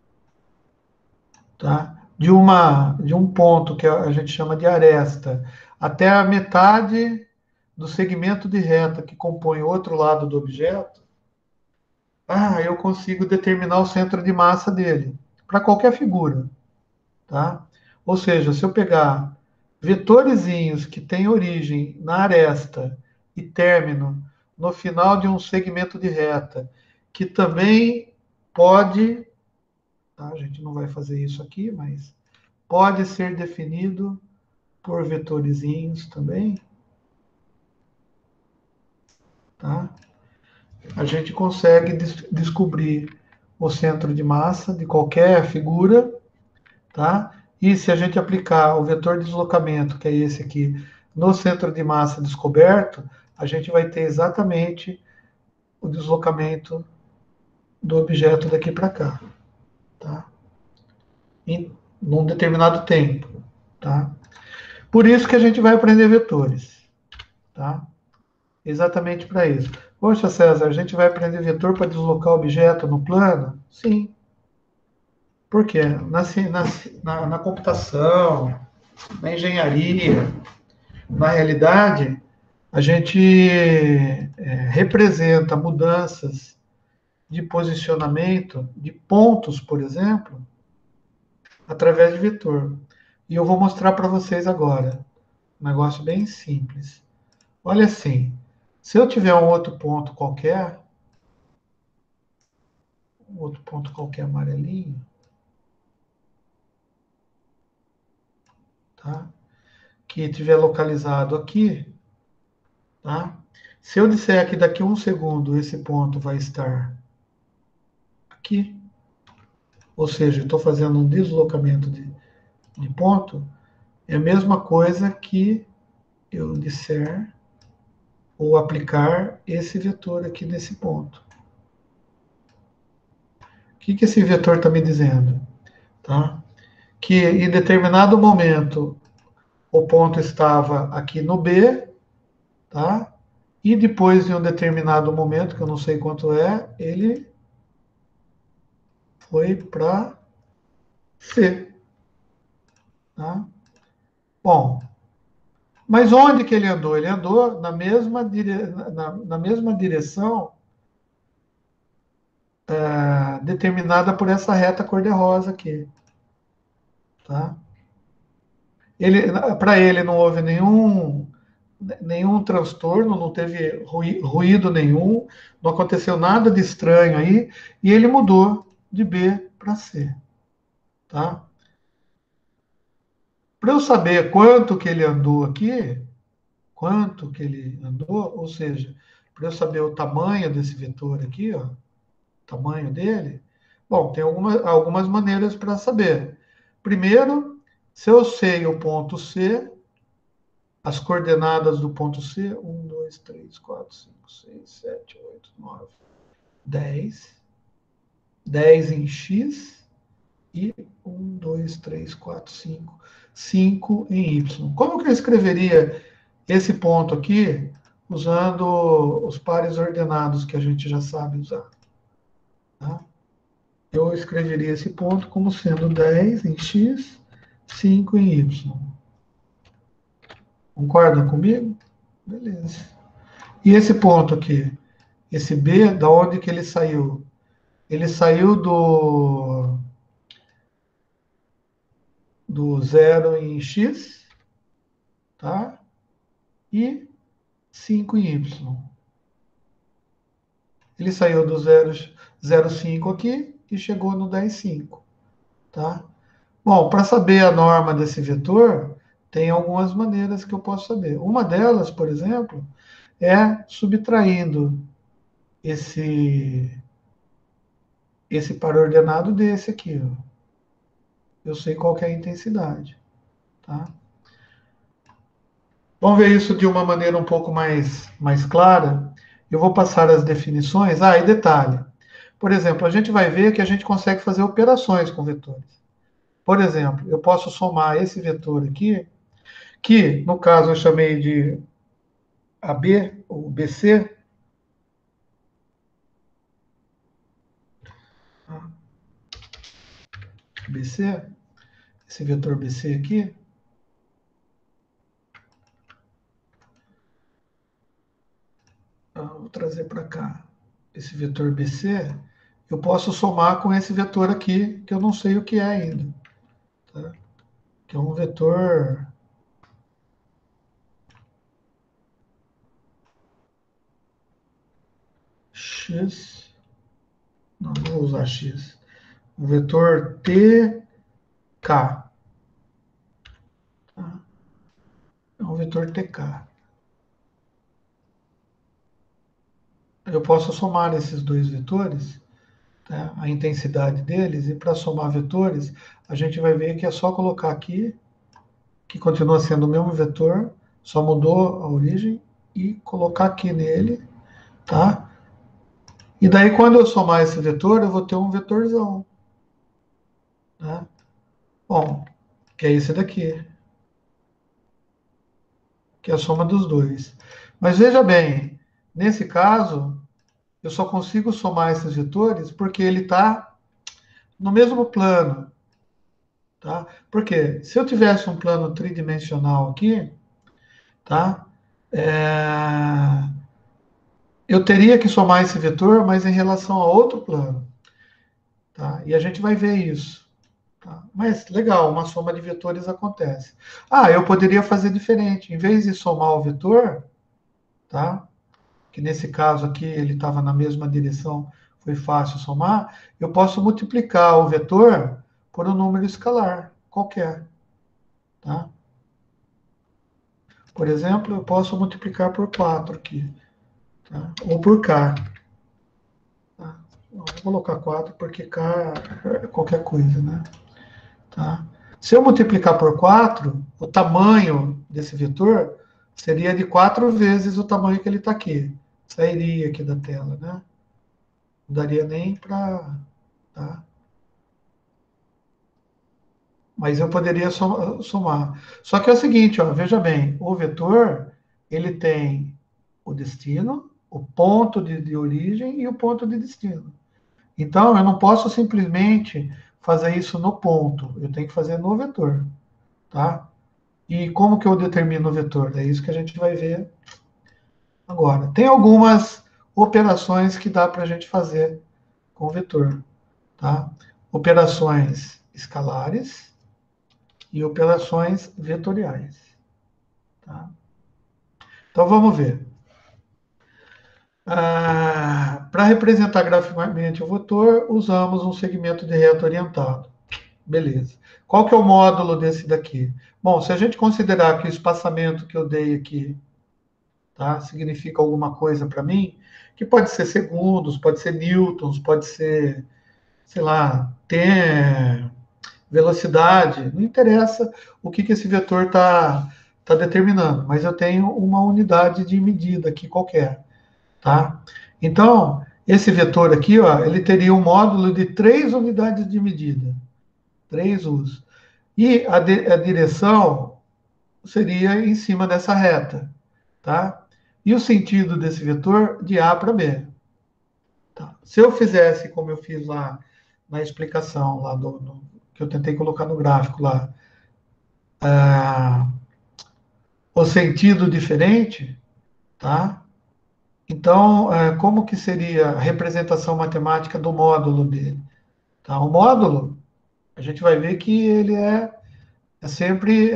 tá? De um ponto que a gente chama de aresta até a metade do segmento de reta que compõe o outro lado do objeto, eu consigo determinar o centro de massa dele para qualquer figura, tá? Ou seja, se eu pegar vetorzinhos que têm origem na aresta e término no final de um segmento de reta, que também pode, tá? A gente não vai fazer isso aqui, mas pode ser definido por vetorzinhos também, tá? A gente consegue descobrir o centro de massa de qualquer figura, tá? E se a gente aplicar o vetor de deslocamento, que é esse aqui, no centro de massa descoberto, a gente vai ter exatamente o deslocamento do objeto daqui para cá, tá? Em num determinado tempo, tá? Por isso que a gente vai aprender vetores, tá? Exatamente para isso. Poxa, César, a gente vai aprender vetor para deslocar objeto no plano? Sim. Por quê? Na computação, na engenharia, na realidade, a gente representa mudanças de posicionamento de pontos, por exemplo, através de vetor. E eu vou mostrar para vocês agora. Um negócio bem simples. Olha assim, se eu tiver um outro ponto qualquer amarelinho, tá? Que estiver localizado aqui, tá? Se eu disser que daqui a um segundo esse ponto vai estar aqui, ou seja, estou fazendo um deslocamento de ponto, é a mesma coisa que eu disser ou aplicar esse vetor aqui nesse ponto. O que esse vetor está me dizendo? Tá? Que em determinado momento o ponto estava aqui no B, tá? E depois de um determinado momento, que eu não sei quanto é, ele foi para C, tá? Bom, mas onde que ele andou? Ele andou na mesma direção determinada por essa reta cor-de-rosa aqui, tá? Para ele não houve nenhum transtorno, não teve ruído nenhum, não aconteceu nada de estranho aí, e ele mudou de B para C, tá? Para eu saber quanto que ele andou aqui, quanto que ele andou, ou seja, para eu saber o tamanho desse vetor aqui, ó, o tamanho dele, bom, tem algumas maneiras para saber. Primeiro, se eu sei o ponto C, as coordenadas do ponto C, 1, 2, 3, 4, 5, 6, 7, 8, 9, 10. 10 em X e 1, 2, 3, 4, 5. 5 em Y. Como que eu escreveria esse ponto aqui usando os pares ordenados que a gente já sabe usar? Tá? Eu escreveria esse ponto como sendo 10 em X, 5 em Y. Concordam comigo? Beleza. E esse ponto aqui, esse B, da onde que ele saiu? Ele saiu do zero em X, tá? E 5 em Y. Ele saiu do 0,5 aqui e chegou no 10,5, tá? Bom, para saber a norma desse vetor, tem algumas maneiras que eu posso saber. Uma delas, por exemplo, é subtraindo esse par ordenado desse aqui, ó. Eu sei qual que é a intensidade, tá? Vamos ver isso de uma maneira um pouco mais clara. Eu vou passar as definições. Ah, e detalhe. Por exemplo, a gente vai ver que a gente consegue fazer operações com vetores. Por exemplo, eu posso somar esse vetor aqui, que no caso eu chamei de AB, ou BC. BC, esse vetor BC aqui. Vou trazer para cá. Esse vetor BC, eu posso somar com esse vetor aqui, que eu não sei o que é ainda. Tá? Que é um vetor X. Não vou usar X. Um vetor TK. Tá? É um vetor TK. Eu posso somar esses dois vetores, tá? A intensidade deles, e para somar vetores, a gente vai ver que é só colocar aqui, que continua sendo o mesmo vetor, só mudou a origem, e colocar aqui nele, tá? E daí, quando eu somar esse vetor, eu vou ter um vetorzão, tá? Bom, que é esse daqui, que é a soma dos dois. Mas veja bem, nesse caso, eu só consigo somar esses vetores porque ele está no mesmo plano, tá? Porque se eu tivesse um plano tridimensional aqui, tá? Eu teria que somar esse vetor, mas em relação a outro plano, tá? E a gente vai ver isso. Tá? Mas legal, uma soma de vetores acontece. Ah, eu poderia fazer diferente. Em vez de somar o vetor, tá? Que nesse caso aqui ele estava na mesma direção, foi fácil somar, eu posso multiplicar o vetor por um número escalar qualquer. Tá? Por exemplo, eu posso multiplicar por 4 aqui. Tá? Ou por k. Tá? Vou colocar 4 porque k é qualquer coisa, né? Tá? Se eu multiplicar por 4, o tamanho desse vetor seria de 4 vezes o tamanho que ele está aqui. Sairia aqui da tela, né? Não daria nem para... Tá? Mas eu poderia somar. Só que é o seguinte, ó, veja bem, o vetor, ele tem o destino, o ponto de origem e o ponto de destino. Então, eu não posso simplesmente fazer isso no ponto, eu tenho que fazer no vetor, tá? E como que eu determino o vetor? É isso que a gente vai ver agora. Tem algumas operações que dá para a gente fazer com o vetor, tá? Operações escalares e operações vetoriais, tá? Então, vamos ver. Para representar graficamente o vetor, usamos um segmento de reto orientado. Beleza. Qual que é o módulo desse daqui? Bom, se a gente considerar que o espaçamento que eu dei aqui, tá, significa alguma coisa para mim, que pode ser segundos, pode ser newtons, pode ser, sei lá, velocidade, não interessa o que, que esse vetor tá determinando, mas eu tenho uma unidade de medida aqui qualquer, tá? Então, esse vetor aqui, ó, ele teria um módulo de 3 unidades de medida, 3 usos. E a direção seria em cima dessa reta, tá? E o sentido desse vetor de A para B. Tá? Se eu fizesse como eu fiz lá na explicação, lá que eu tentei colocar no gráfico lá, o sentido diferente, tá? Então, como que seria a representação matemática do módulo dele? Tá? O módulo, a gente vai ver que ele é sempre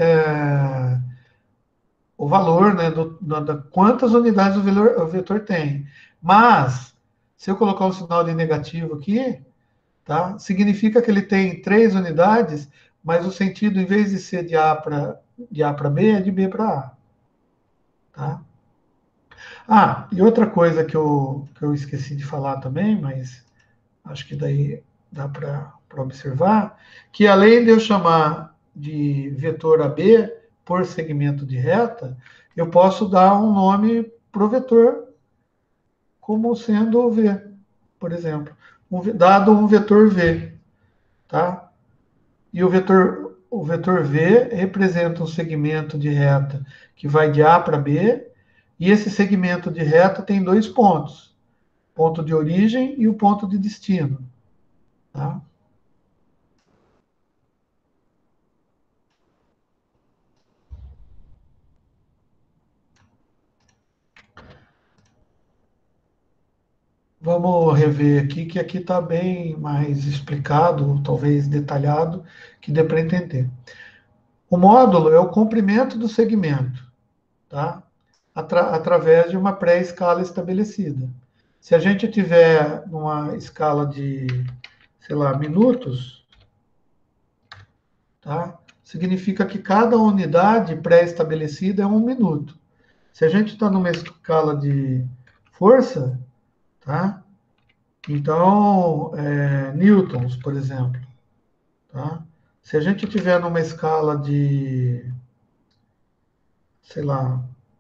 o valor, né, quantas unidades o vetor tem. Mas, se eu colocar um sinal de negativo aqui, tá, significa que ele tem 3 unidades, mas o sentido, em vez de ser de A para B, é de B para A. Tá? Ah, e outra coisa que eu esqueci de falar também, mas acho que daí dá para observar, que além de eu chamar de vetor AB por segmento de reta, eu posso dar um nome para o vetor como sendo o V, por exemplo. Dado um vetor V, tá? E o vetor V representa um segmento de reta que vai de A para B, e esse segmento de reta tem 2 pontos, ponto de origem e o ponto de destino. Tá? Vamos rever aqui, que aqui está bem mais explicado, talvez detalhado, que dê para entender. O módulo é o comprimento do segmento, tá? Através de uma pré-escala estabelecida. Se a gente tiver numa escala de, sei lá, minutos, tá? Significa que cada unidade pré-estabelecida é 1 minuto. Se a gente está numa escala de força, tá? Então, newtons, por exemplo, tá? Se a gente tiver numa escala de, sei lá,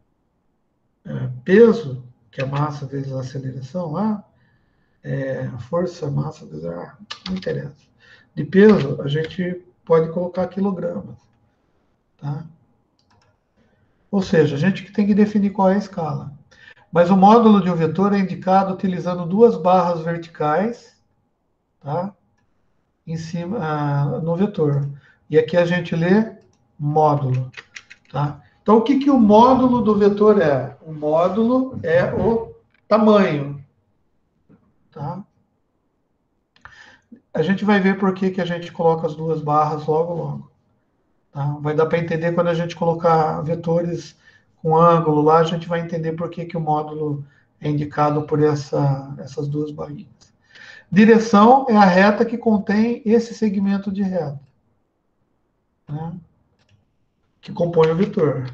peso, que é massa vezes a aceleração lá, força, massa vezes não interessa. De peso, a gente pode colocar quilogramas, tá? Ou seja, a gente tem que definir qual é a escala. Mas o módulo de um vetor é indicado utilizando 2 barras verticais, tá? Em cima, no vetor. E aqui a gente lê módulo, tá? Então, o que, que o módulo do vetor é? O módulo é o tamanho, tá? A gente vai ver por que, que a gente coloca as 2 barras logo, logo. Tá? Vai dar para entender quando a gente colocar vetores com ângulo lá, a gente vai entender por que, que o módulo é indicado por essas 2 barrinhas. Direção é a reta que contém esse segmento de reta, né? Que compõe o vetor.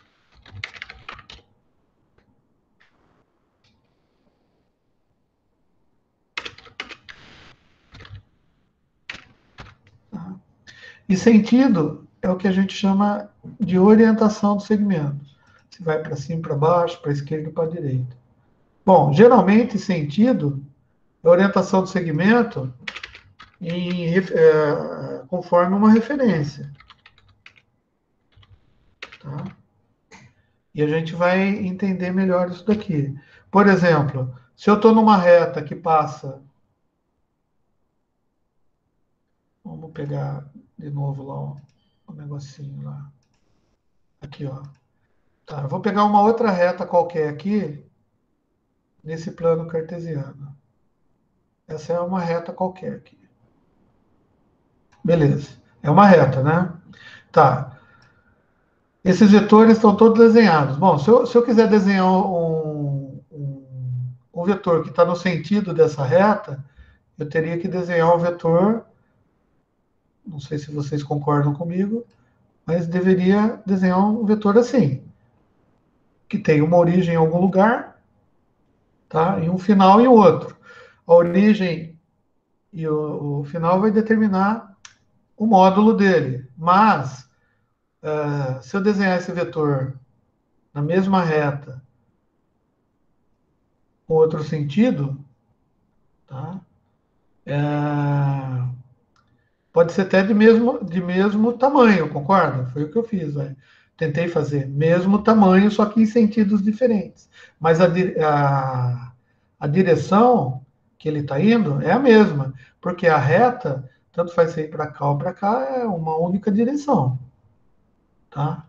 Tá? E sentido é o que a gente chama de orientação do segmento. Se vai para cima, para baixo, para a esquerda, para a direita. Bom, geralmente sentido é orientação do segmento conforme uma referência. Tá? E a gente vai entender melhor isso daqui. Por exemplo, se eu estou numa reta que passa. Vamos pegar de novo lá o negocinho lá. Aqui, ó. Tá, eu vou pegar uma outra reta qualquer aqui, nesse plano cartesiano. Essa é uma reta qualquer aqui. Beleza. É uma reta, né? Tá. Esses vetores estão todos desenhados. Bom, se eu quiser desenhar um vetor que está no sentido dessa reta, eu teria que desenhar um vetor não sei se vocês concordam comigo, mas deveria desenhar um vetor assim, que tem uma origem em algum lugar, tá? E um final em outro. A origem e o final vai determinar o módulo dele. Mas, se eu desenhar esse vetor na mesma reta, com outro sentido, tá? Pode ser até de mesmo tamanho, concorda? Foi o que eu fiz. Né? Tentei fazer mesmo tamanho, só que em sentidos diferentes. Mas a direção que ele está indo é a mesma, porque a reta, tanto faz ir para cá ou para cá, é uma única direção. Tá?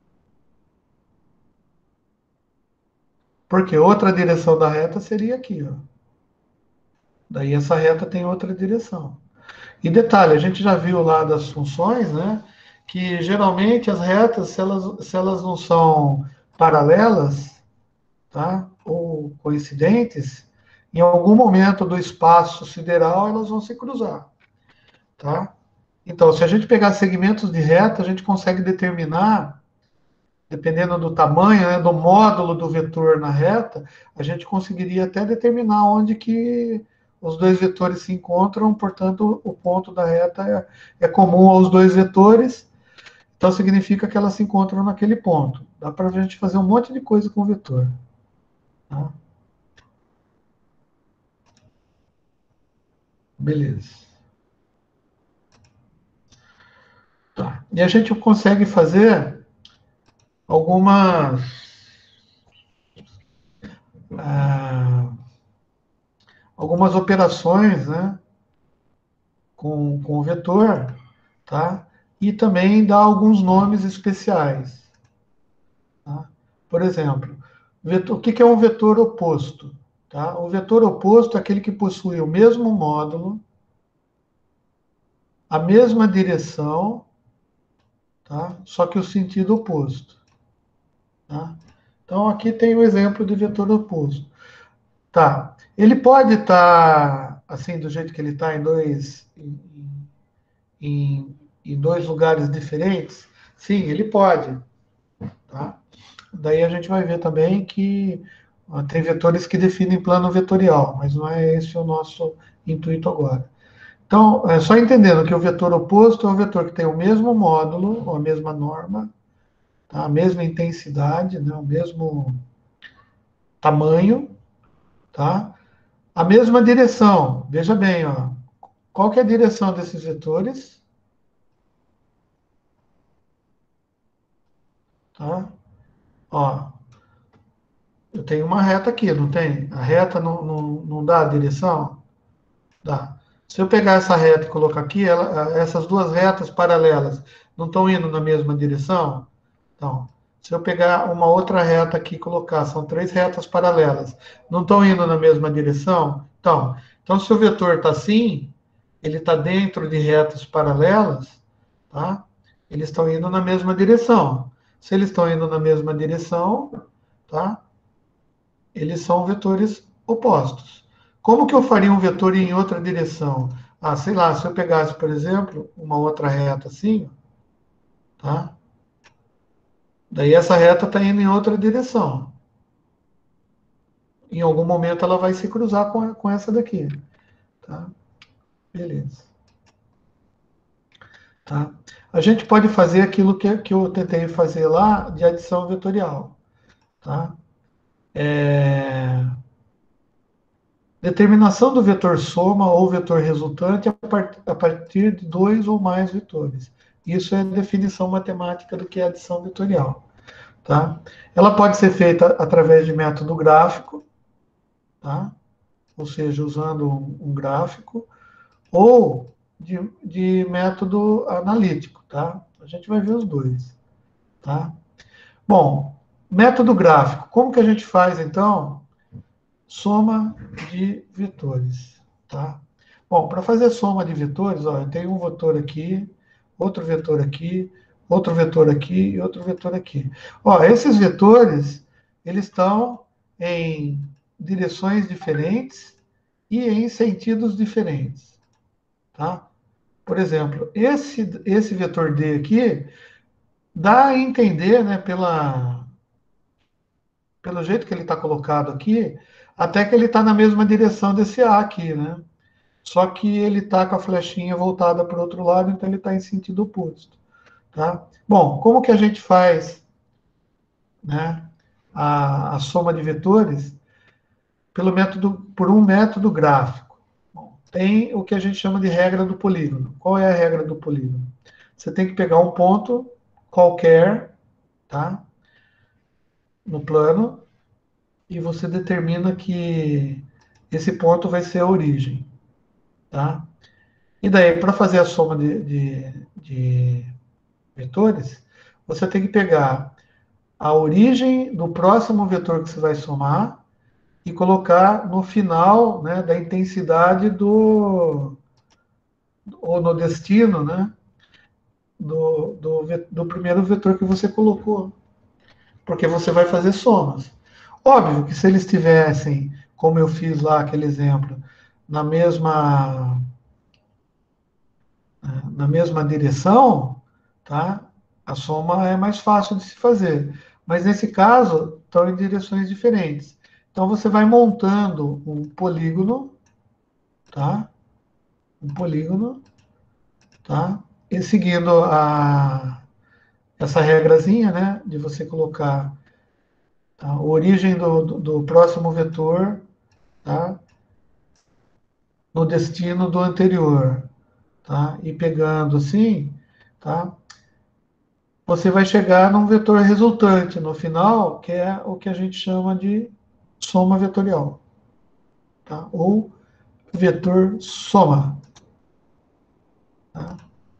Porque outra direção da reta seria aqui. Ó. Daí essa reta tem outra direção. E detalhe, a gente já viu lá das funções, né? Que geralmente as retas, se elas não são paralelas, tá? Ou coincidentes, em algum momento do espaço sideral elas vão se cruzar, tá? Então, se a gente pegar segmentos de reta, a gente consegue determinar, dependendo do tamanho, né, do módulo do vetor na reta, a gente conseguiria até determinar onde que os dois vetores se encontram, portanto, o ponto da reta é comum aos dois vetores, então significa que elas se encontram naquele ponto. Dá para a gente fazer um monte de coisa com o vetor. Tá? Beleza. Tá. E a gente consegue fazer algumas algumas operações, né, com o vetor, tá? E também dá alguns nomes especiais. Tá? Por exemplo, o que é um vetor oposto? Tá? O vetor oposto é aquele que possui o mesmo módulo, a mesma direção, tá? Só que o sentido oposto. Tá? Então, aqui tem o exemplo de vetor oposto. Tá. Ele pode estar, assim, do jeito que ele está, em dois lugares diferentes? Sim, ele pode. Tá? Daí a gente vai ver também que tem vetores que definem plano vetorial, mas não é esse o nosso intuito agora. Então, é só entendendo que o vetor oposto é um vetor que tem o mesmo módulo, ou a mesma norma, tá? A mesma intensidade, né? O mesmo tamanho, tá? A mesma direção. Veja bem, ó. Qual que é a direção desses vetores? Tá? Ó, eu tenho uma reta aqui, não tem? A reta não dá a direção? Dá. Se eu pegar essa reta e colocar aqui, essas duas retas paralelas não estão indo na mesma direção? Então, se eu pegar uma outra reta aqui e colocar, são três retas paralelas, não estão indo na mesma direção? Então se o vetor está assim, ele está dentro de retas paralelas, tá? Eles estão indo na mesma direção. Se eles estão indo na mesma direção, tá? Eles são vetores opostos. Como que eu faria um vetor em outra direção? Ah, sei lá, se eu pegasse, por exemplo, uma outra reta assim, tá? Daí essa reta está indo em outra direção. Em algum momento ela vai se cruzar com essa daqui, tá? Beleza. Tá? A gente pode fazer aquilo que eu tentei fazer lá de adição vetorial. Tá? Determinação do vetor soma ou vetor resultante a partir de dois ou mais vetores. Isso é a definição matemática do que é adição vetorial. Tá? Ela pode ser feita através de método gráfico, tá? Ou seja, usando um gráfico, ou de método analítico. Tá? A gente vai ver os dois. Tá? Bom, método gráfico. Como que a gente faz, então, soma de vetores? Tá? Bom, para fazer soma de vetores, ó, eu tenho um vetor aqui, outro vetor aqui, outro vetor aqui e outro vetor aqui. Ó, esses vetores, eles estão em direções diferentes e em sentidos diferentes. Tá? por exemplo, esse vetor D aqui, dá a entender, né, pelo jeito que ele está colocado aqui, até que ele está na mesma direção desse A aqui, né? Só que ele está com a flechinha voltada para o outro lado, então ele está em sentido oposto, tá? Bom, como que a gente faz, né, a soma de vetores? Por um método gráfico. Bom, tem o que a gente chama de regra do polígono. Qual é a regra do polígono? Você tem que pegar um ponto qualquer, tá, no plano, e você determina que esse ponto vai ser a origem, tá? E daí, para fazer a soma de vetores, você tem que pegar a origem do próximo vetor que você vai somar e colocar no final, né, da intensidade ou no destino, né, do primeiro vetor que você colocou, porque você vai fazer somas. Óbvio que se eles tivessem, como eu fiz lá aquele exemplo, na mesma na mesma direção, tá? A soma é mais fácil de se fazer. Mas nesse caso, estão em direções diferentes. Então você vai montando um polígono, tá? Um polígono, tá? E seguindo essa regrazinha, né? De você colocar, tá, a origem do próximo vetor, tá? No destino do anterior, tá? E pegando assim, tá? Você vai chegar num vetor resultante no final, que é o que a gente chama de soma vetorial, tá? Ou vetor soma. Tá?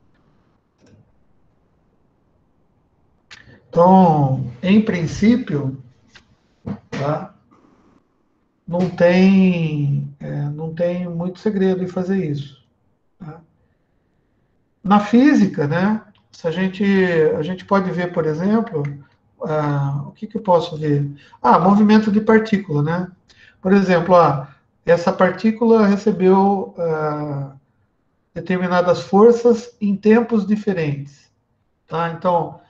Então, em princípio, tá? Não tem muito segredo em fazer isso. Tá? Na física, né? Se a gente pode ver, por exemplo, o que eu posso ver? Movimento de partícula, né? Por exemplo, essa partícula recebeu determinadas forças em tempos diferentes, tá? Então,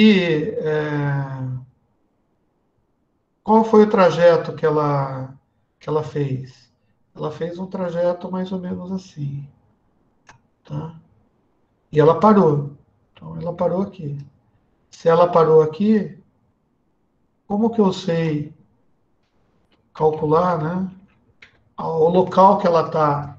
qual foi o trajeto que ela fez? Ela fez um trajeto mais ou menos assim, tá? E ela parou. Então, ela parou aqui. Se ela parou aqui, como que eu sei calcular, né, o local que ela está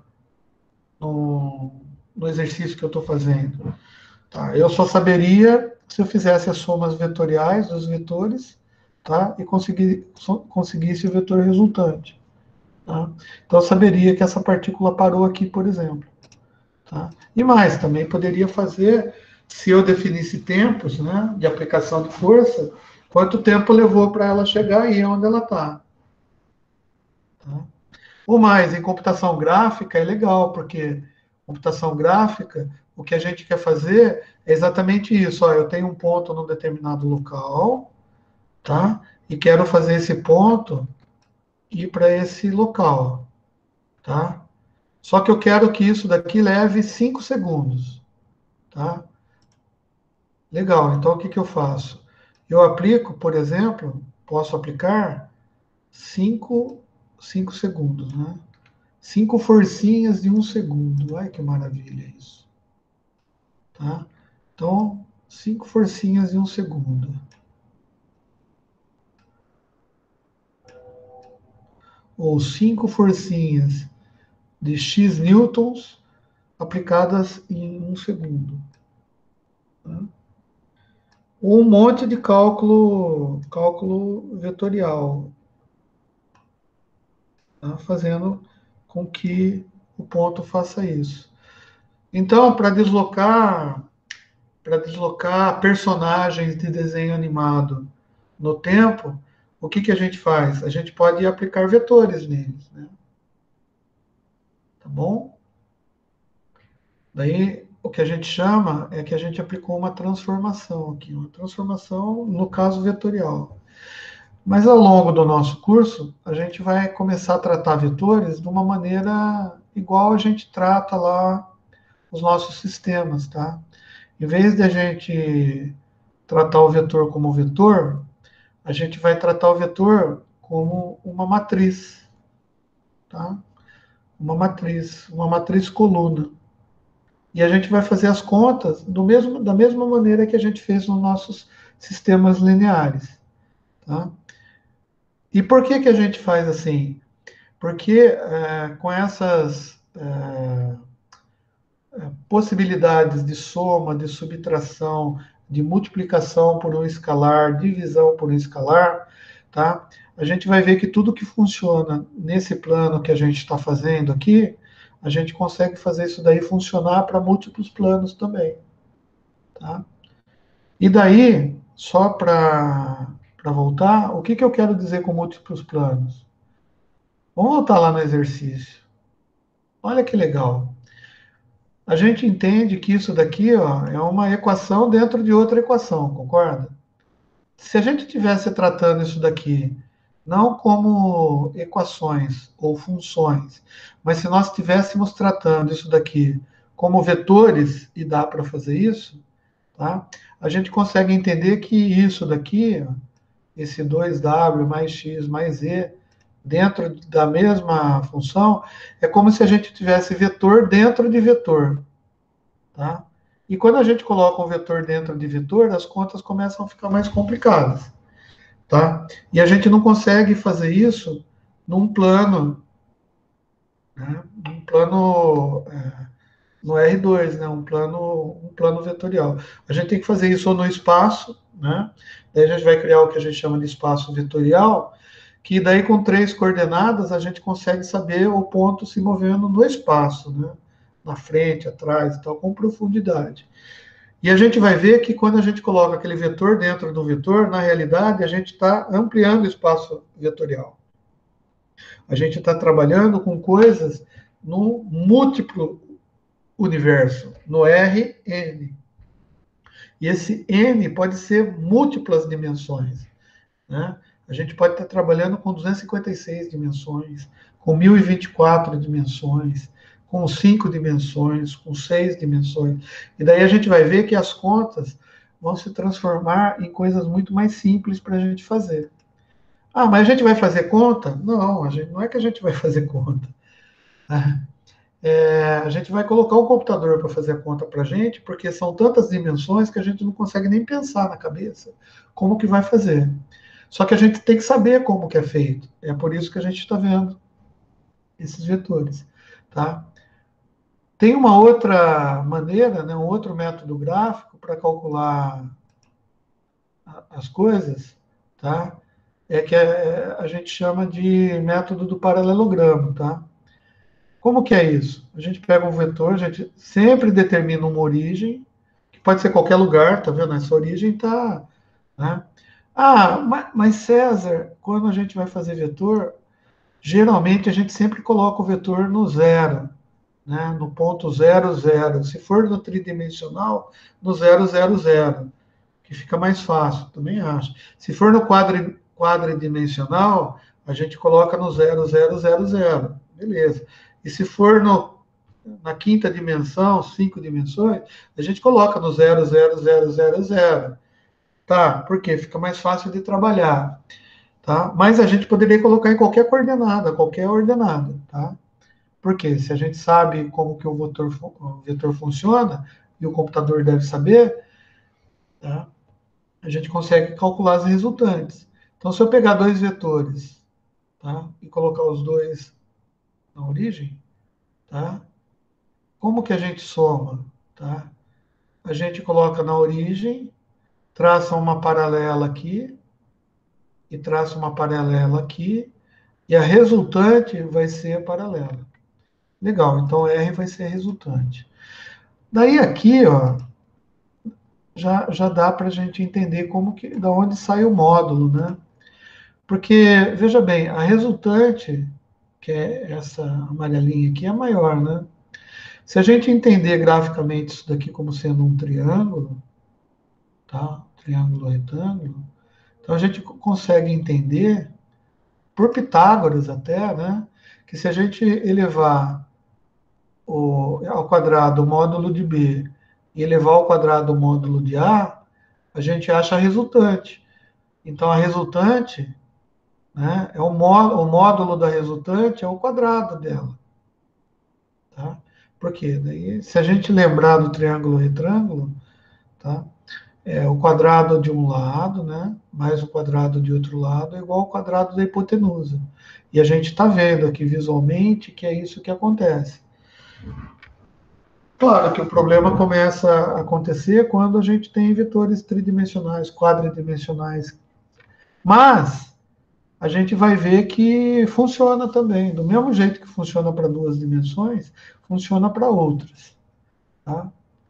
no exercício que eu estou fazendo? Tá? Eu só saberia se eu fizesse as somas vetoriais dos vetores, tá? E conseguisse o vetor resultante. Tá? Então eu saberia que essa partícula parou aqui, por exemplo. Tá? E mais, também poderia fazer, se eu definisse tempos, né, de aplicação de força, quanto tempo levou para ela chegar aí onde ela está. Tá? Ou mais, em computação gráfica é legal, porque computação gráfica, o que a gente quer fazer é exatamente isso. Ó, eu tenho um ponto num determinado local, tá? E quero fazer esse ponto ir para esse local, tá? Só que eu quero que isso daqui leve 5 segundos, tá? Legal, então o que eu faço? Eu aplico, por exemplo, posso aplicar 5 segundos, né? 5 forcinhas de 1 segundo. Ai, que maravilha isso. Tá? Então, 5 forcinhas de 1 segundo. Ou 5 forcinhas de X newtons aplicadas em 1 segundo. Tá? Ou um monte de cálculo vetorial, tá? Fazendo com que o ponto faça isso. Então, para deslocar personagens de desenho animado no tempo, o que a gente faz? A gente pode aplicar vetores neles, né? Tá bom? Daí, o que a gente chama é que a gente aplicou uma transformação aqui, uma transformação, no caso, vetorial. Mas ao longo do nosso curso, a gente vai começar a tratar vetores de uma maneira igual a gente trata lá os nossos sistemas, tá? Em vez de a gente tratar o vetor como vetor, a gente vai tratar o vetor como uma matriz, tá? Uma matriz coluna. E a gente vai fazer as contas da mesma maneira que a gente fez nos nossos sistemas lineares, tá? E por que a gente faz assim? Porque com essas possibilidades de soma, de subtração, de multiplicação por um escalar, divisão por um escalar, tá? A gente vai ver que tudo que funciona nesse plano que a gente está fazendo aqui, a gente consegue fazer isso daí funcionar para múltiplos planos também, tá? E daí, só para voltar, o que eu quero dizer com múltiplos planos? Vamos voltar lá no exercício. Olha que legal. A gente entende que isso daqui, ó, é uma equação dentro de outra equação, concorda? Se a gente estivesse tratando isso daqui não como equações ou funções, mas se nós estivéssemos tratando isso daqui como vetores, e dá para fazer isso, tá? A gente consegue entender que isso daqui, ó, esse 2w mais x mais z, dentro da mesma função, é como se a gente tivesse vetor dentro de vetor, tá? E quando a gente coloca um vetor dentro de vetor, as contas começam a ficar mais complicadas, tá? E a gente não consegue fazer isso num plano, né? Num plano no R2, né? Um plano vetorial. A gente tem que fazer isso ou no espaço, né? Daí a gente vai criar o que a gente chama de espaço vetorial, que daí com 3 coordenadas a gente consegue saber o ponto se movendo no espaço, né? Na frente, atrás e tal, com profundidade. E a gente vai ver que quando a gente coloca aquele vetor dentro do vetor, na realidade a gente está ampliando o espaço vetorial. A gente está trabalhando com coisas no múltiplo universo, no Rn. E esse n pode ser múltiplas dimensões, né? A gente pode estar trabalhando com 256 dimensões, com 1024 dimensões, com 5 dimensões, com 6 dimensões. E daí a gente vai ver que as contas vão se transformar em coisas muito mais simples para a gente fazer. Ah, mas a gente vai fazer conta? Não, não é que a gente vai fazer conta. A gente vai colocar um computador para fazer a conta para a gente, porque são tantas dimensões que a gente não consegue nem pensar na cabeça como que vai fazer. Só que a gente tem que saber como que é feito. É por isso que a gente está vendo esses vetores, tá? Tem uma outra maneira, né, um outro método gráfico para calcular as coisas, tá? É que a gente chama de método do paralelogramo, tá? Como que é isso? A gente pega um vetor, a gente sempre determina uma origem, que pode ser qualquer lugar, tá vendo? Essa origem tá, né? Ah, mas César, quando a gente vai fazer vetor, geralmente a gente sempre coloca o vetor no zero, né? No ponto 0, 0. Se for no tridimensional, no 0, 0, 0, que fica mais fácil, também acho. Se for no quadridimensional, a gente coloca no 0, 0, 0, 0. Beleza. E se for na quinta dimensão, 5 dimensões, a gente coloca no 0, 0, 0, 0, 0. Tá? Por quê? Fica mais fácil de trabalhar. Tá? Mas a gente poderia colocar em qualquer coordenada, qualquer ordenada. Tá? Porque se a gente sabe como que o vetor funciona, e o computador deve saber, tá? A gente consegue calcular as resultantes. Então, se eu pegar dois vetores, tá? E colocar os dois na origem, tá? Como que a gente soma? Tá? A gente coloca na origem, traça uma paralela aqui, e traça uma paralela aqui, e a resultante vai ser a paralela. Legal, então R vai ser a resultante. Daí aqui, ó, já dá para a gente entender da onde sai o módulo, né? Porque, veja bem, a resultante, que é essa amarelinha aqui, é maior, né? Se a gente entender graficamente isso daqui como sendo um triângulo, tá? Triângulo retângulo, então a gente consegue entender, por Pitágoras até, né? Que se a gente elevar ao quadrado o módulo de B e elevar ao quadrado o módulo de A gente acha a resultante. Então, a resultante, né, o módulo da resultante é o quadrado dela. Tá? Por quê? Daí, se a gente lembrar do triângulo retângulo, tá? O quadrado de um lado, né, mais o quadrado de outro lado é igual ao quadrado da hipotenusa. E a gente está vendo aqui visualmente que é isso que acontece. Claro que o problema começa a acontecer quando a gente tem vetores tridimensionais, quadridimensionais. Mas a gente vai ver que funciona também. Do mesmo jeito que funciona para duas dimensões, funciona para outras. Tá?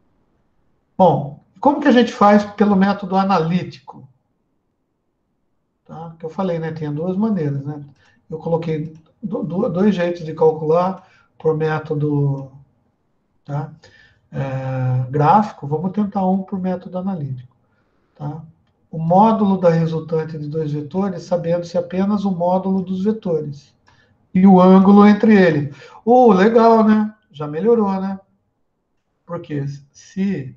Bom, como que a gente faz pelo método analítico? Tá? Que eu falei, né? Tem duas maneiras, né? Eu coloquei dois jeitos de calcular por método, tá? Gráfico. Vamos tentar um por método analítico, tá? O módulo da resultante de dois vetores, sabendo-se apenas o módulo dos vetores e o ângulo entre eles. Legal, né? Já melhorou, né? Porque se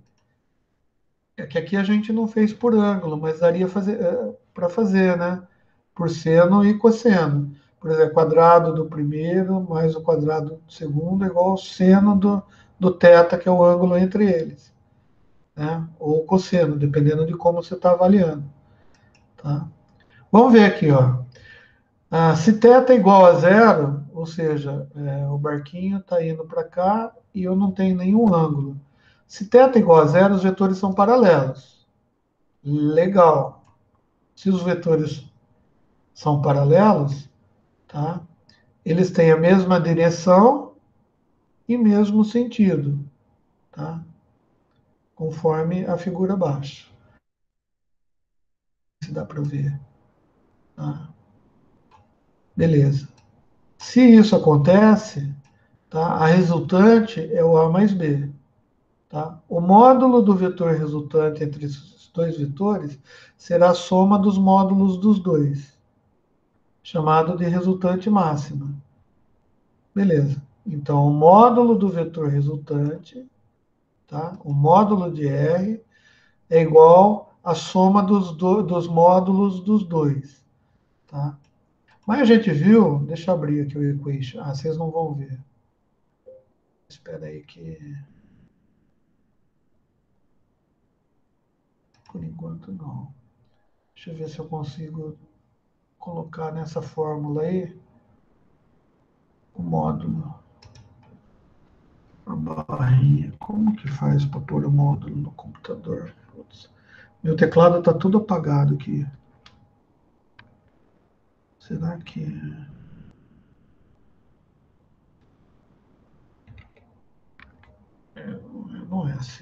é que aqui a gente não fez por ângulo, mas daria para fazer, né? Por seno e cosseno. Por exemplo, quadrado do primeiro mais o quadrado do segundo é igual ao seno do θ, que é o ângulo entre eles. Né? Ou cosseno, dependendo de como você está avaliando. Tá? Vamos ver aqui, ó. Se θ é igual a zero, ou seja, o barquinho está indo para cá e eu não tenho nenhum ângulo. Se θ é igual a zero, os vetores são paralelos. Legal. Se os vetores são paralelos, tá? Eles têm a mesma direção e mesmo sentido, tá? Conforme a figura abaixo. Se dá para ver. Tá? Beleza. Se isso acontece, tá? A resultante é o A mais B. Tá? O módulo do vetor resultante entre os dois vetores será a soma dos módulos dos dois, chamado de resultante máxima. Beleza. Então, o módulo do vetor resultante, tá? O módulo de R é igual à soma dos módulos dos dois. Tá? Mas a gente viu, deixa eu abrir aqui o equation. Vocês não vão ver. Espera aí que... Por enquanto, não. Deixa eu ver se eu consigo colocar nessa fórmula aí o módulo. A barrinha. Como que faz para pôr o módulo no computador? Putz. Meu teclado está tudo apagado aqui. Será que... não é assim.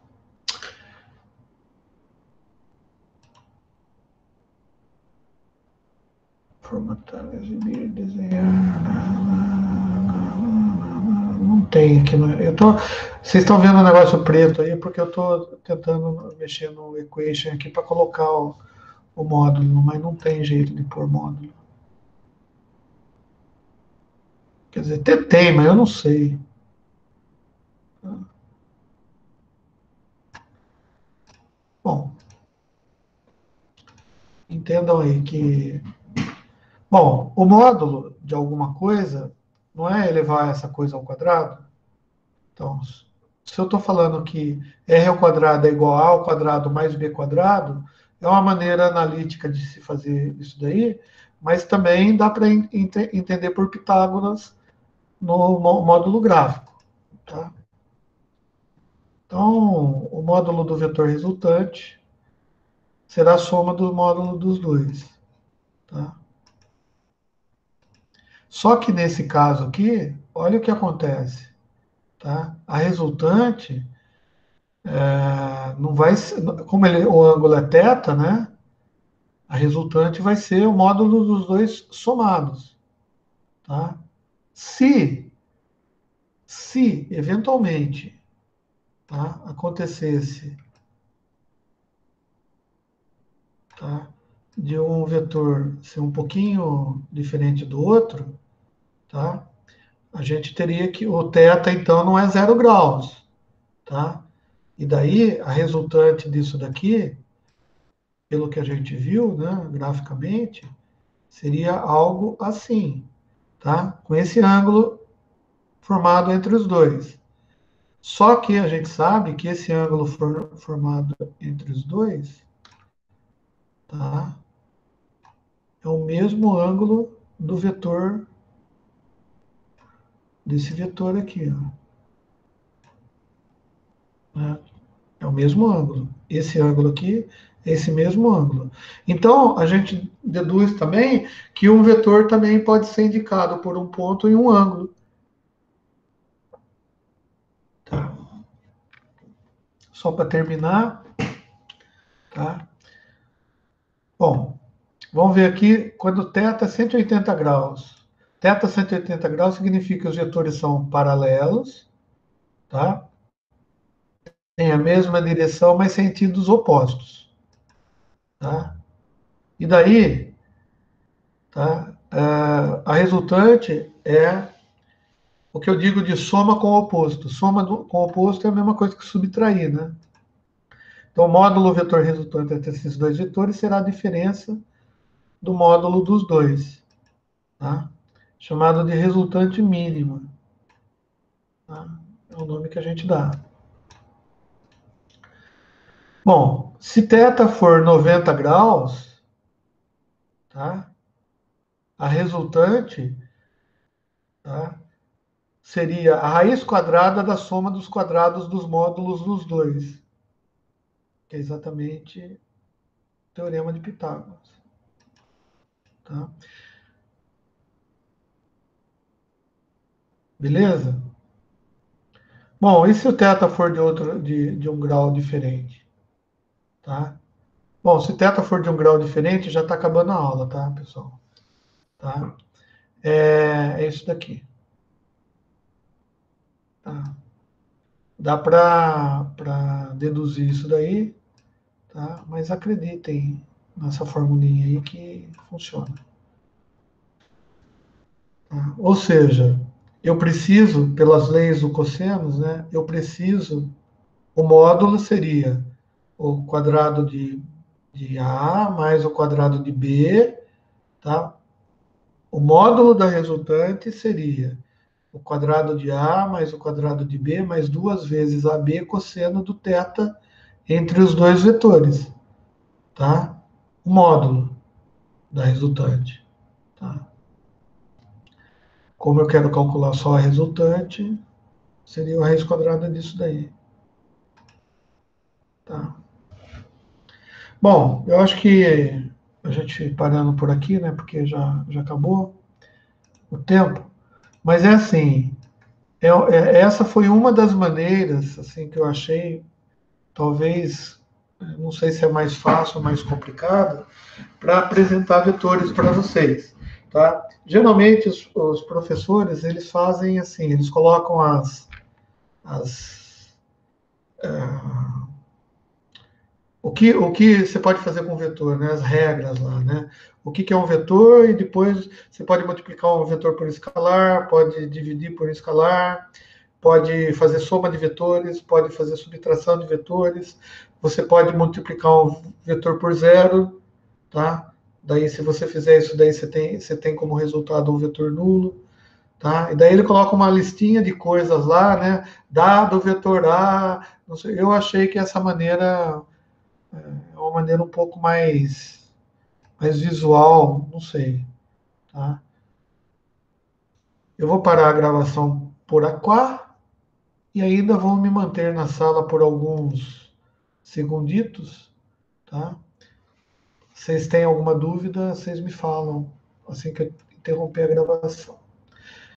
Formatar, exibir, desenhar. Não tem aqui. Vocês estão vendo o negócio preto aí porque eu estou tentando mexer no equation aqui para colocar o módulo, mas não tem jeito de pôr módulo. Quer dizer, até tem, mas eu não sei. Bom, entendam aí que... Bom, o módulo de alguma coisa não é elevar essa coisa ao quadrado? Então, se eu estou falando que r ao quadrado é igual a ao quadrado mais b quadrado, é uma maneira analítica de se fazer isso daí, mas também dá para entender por Pitágoras no módulo gráfico. Tá? Então, o módulo do vetor resultante será a soma do módulo dos dois. Tá? Só que nesse caso aqui, olha o que acontece. Tá? A resultante não vai ser, como o ângulo é θ, né? A resultante vai ser o módulo dos dois somados. Tá? Se eventualmente, tá, acontecesse, tá, de um vetor ser um pouquinho diferente do outro, tá, a gente teria que... O θ, então, não é 0 graus, tá? E daí, a resultante disso daqui, pelo que a gente viu, né, graficamente, seria algo assim, tá? Com esse ângulo formado entre os dois. Só que a gente sabe que esse ângulo formado entre os dois, tá? É o mesmo ângulo do vetor, desse vetor aqui, ó, né? É o mesmo ângulo. Esse ângulo aqui é esse mesmo ângulo. Então, a gente deduz também que um vetor também pode ser indicado por um ponto e um ângulo. Tá? Só para terminar, tá? Bom, vamos ver aqui, quando θ é 180 graus. Θ 180 graus significa que os vetores são paralelos, tá? Tem a mesma direção, mas sentidos opostos. Tá? E daí, tá? A resultante é o que eu digo de soma com oposto. Soma com oposto é a mesma coisa que subtrair, né? Então, o módulo vetor resultante entre esses dois vetores será a diferença do módulo dos dois, tá? Chamado de resultante mínima. Tá? É o nome que a gente dá. Bom, se θ for 90 graus, tá? A resultante, tá, seria a raiz quadrada da soma dos quadrados dos módulos dos dois, que é exatamente o teorema de Pitágoras. Tá? Beleza? Bom, e se o θ for de um grau diferente? Tá? Bom, se θ for de um grau diferente, já está acabando a aula, tá, pessoal? Tá? É isso daqui. Tá? Dá para deduzir isso daí, tá? Mas acreditem nessa formulinha aí que funciona. Tá? Ou seja, eu preciso, pelas leis do cossenos, né, eu preciso, o módulo seria o quadrado de A mais o quadrado de B, tá? O módulo da resultante seria o quadrado de A mais o quadrado de B mais 2 vezes AB cosseno do θ entre os dois vetores, tá? O módulo da resultante, tá? Como eu quero calcular só a resultante, seria a raiz quadrada disso daí, tá? Bom, eu acho que a gente parando por aqui, né? Porque já acabou o tempo. Mas é assim, essa foi uma das maneiras, assim, que eu achei, talvez, não sei se é mais fácil ou mais complicado, para apresentar vetores para vocês, tá? Geralmente os professores, eles fazem assim, eles colocam as o que você pode fazer com o vetor, né? As regras lá, né? O que é um vetor e depois você pode multiplicar um vetor por escalar, pode dividir por escalar, pode fazer soma de vetores, pode fazer subtração de vetores, você pode multiplicar um vetor por zero, tá? Daí, se você fizer isso, daí você tem como resultado um vetor nulo, tá? E daí ele coloca uma listinha de coisas lá, né? Dado o vetor A, não sei, eu achei que essa maneira é uma maneira um pouco mais visual, não sei, tá? Eu vou parar a gravação por aquá e ainda vou me manter na sala por alguns segunditos, tá? Vocês têm alguma dúvida, vocês me falam assim que eu interromper a gravação.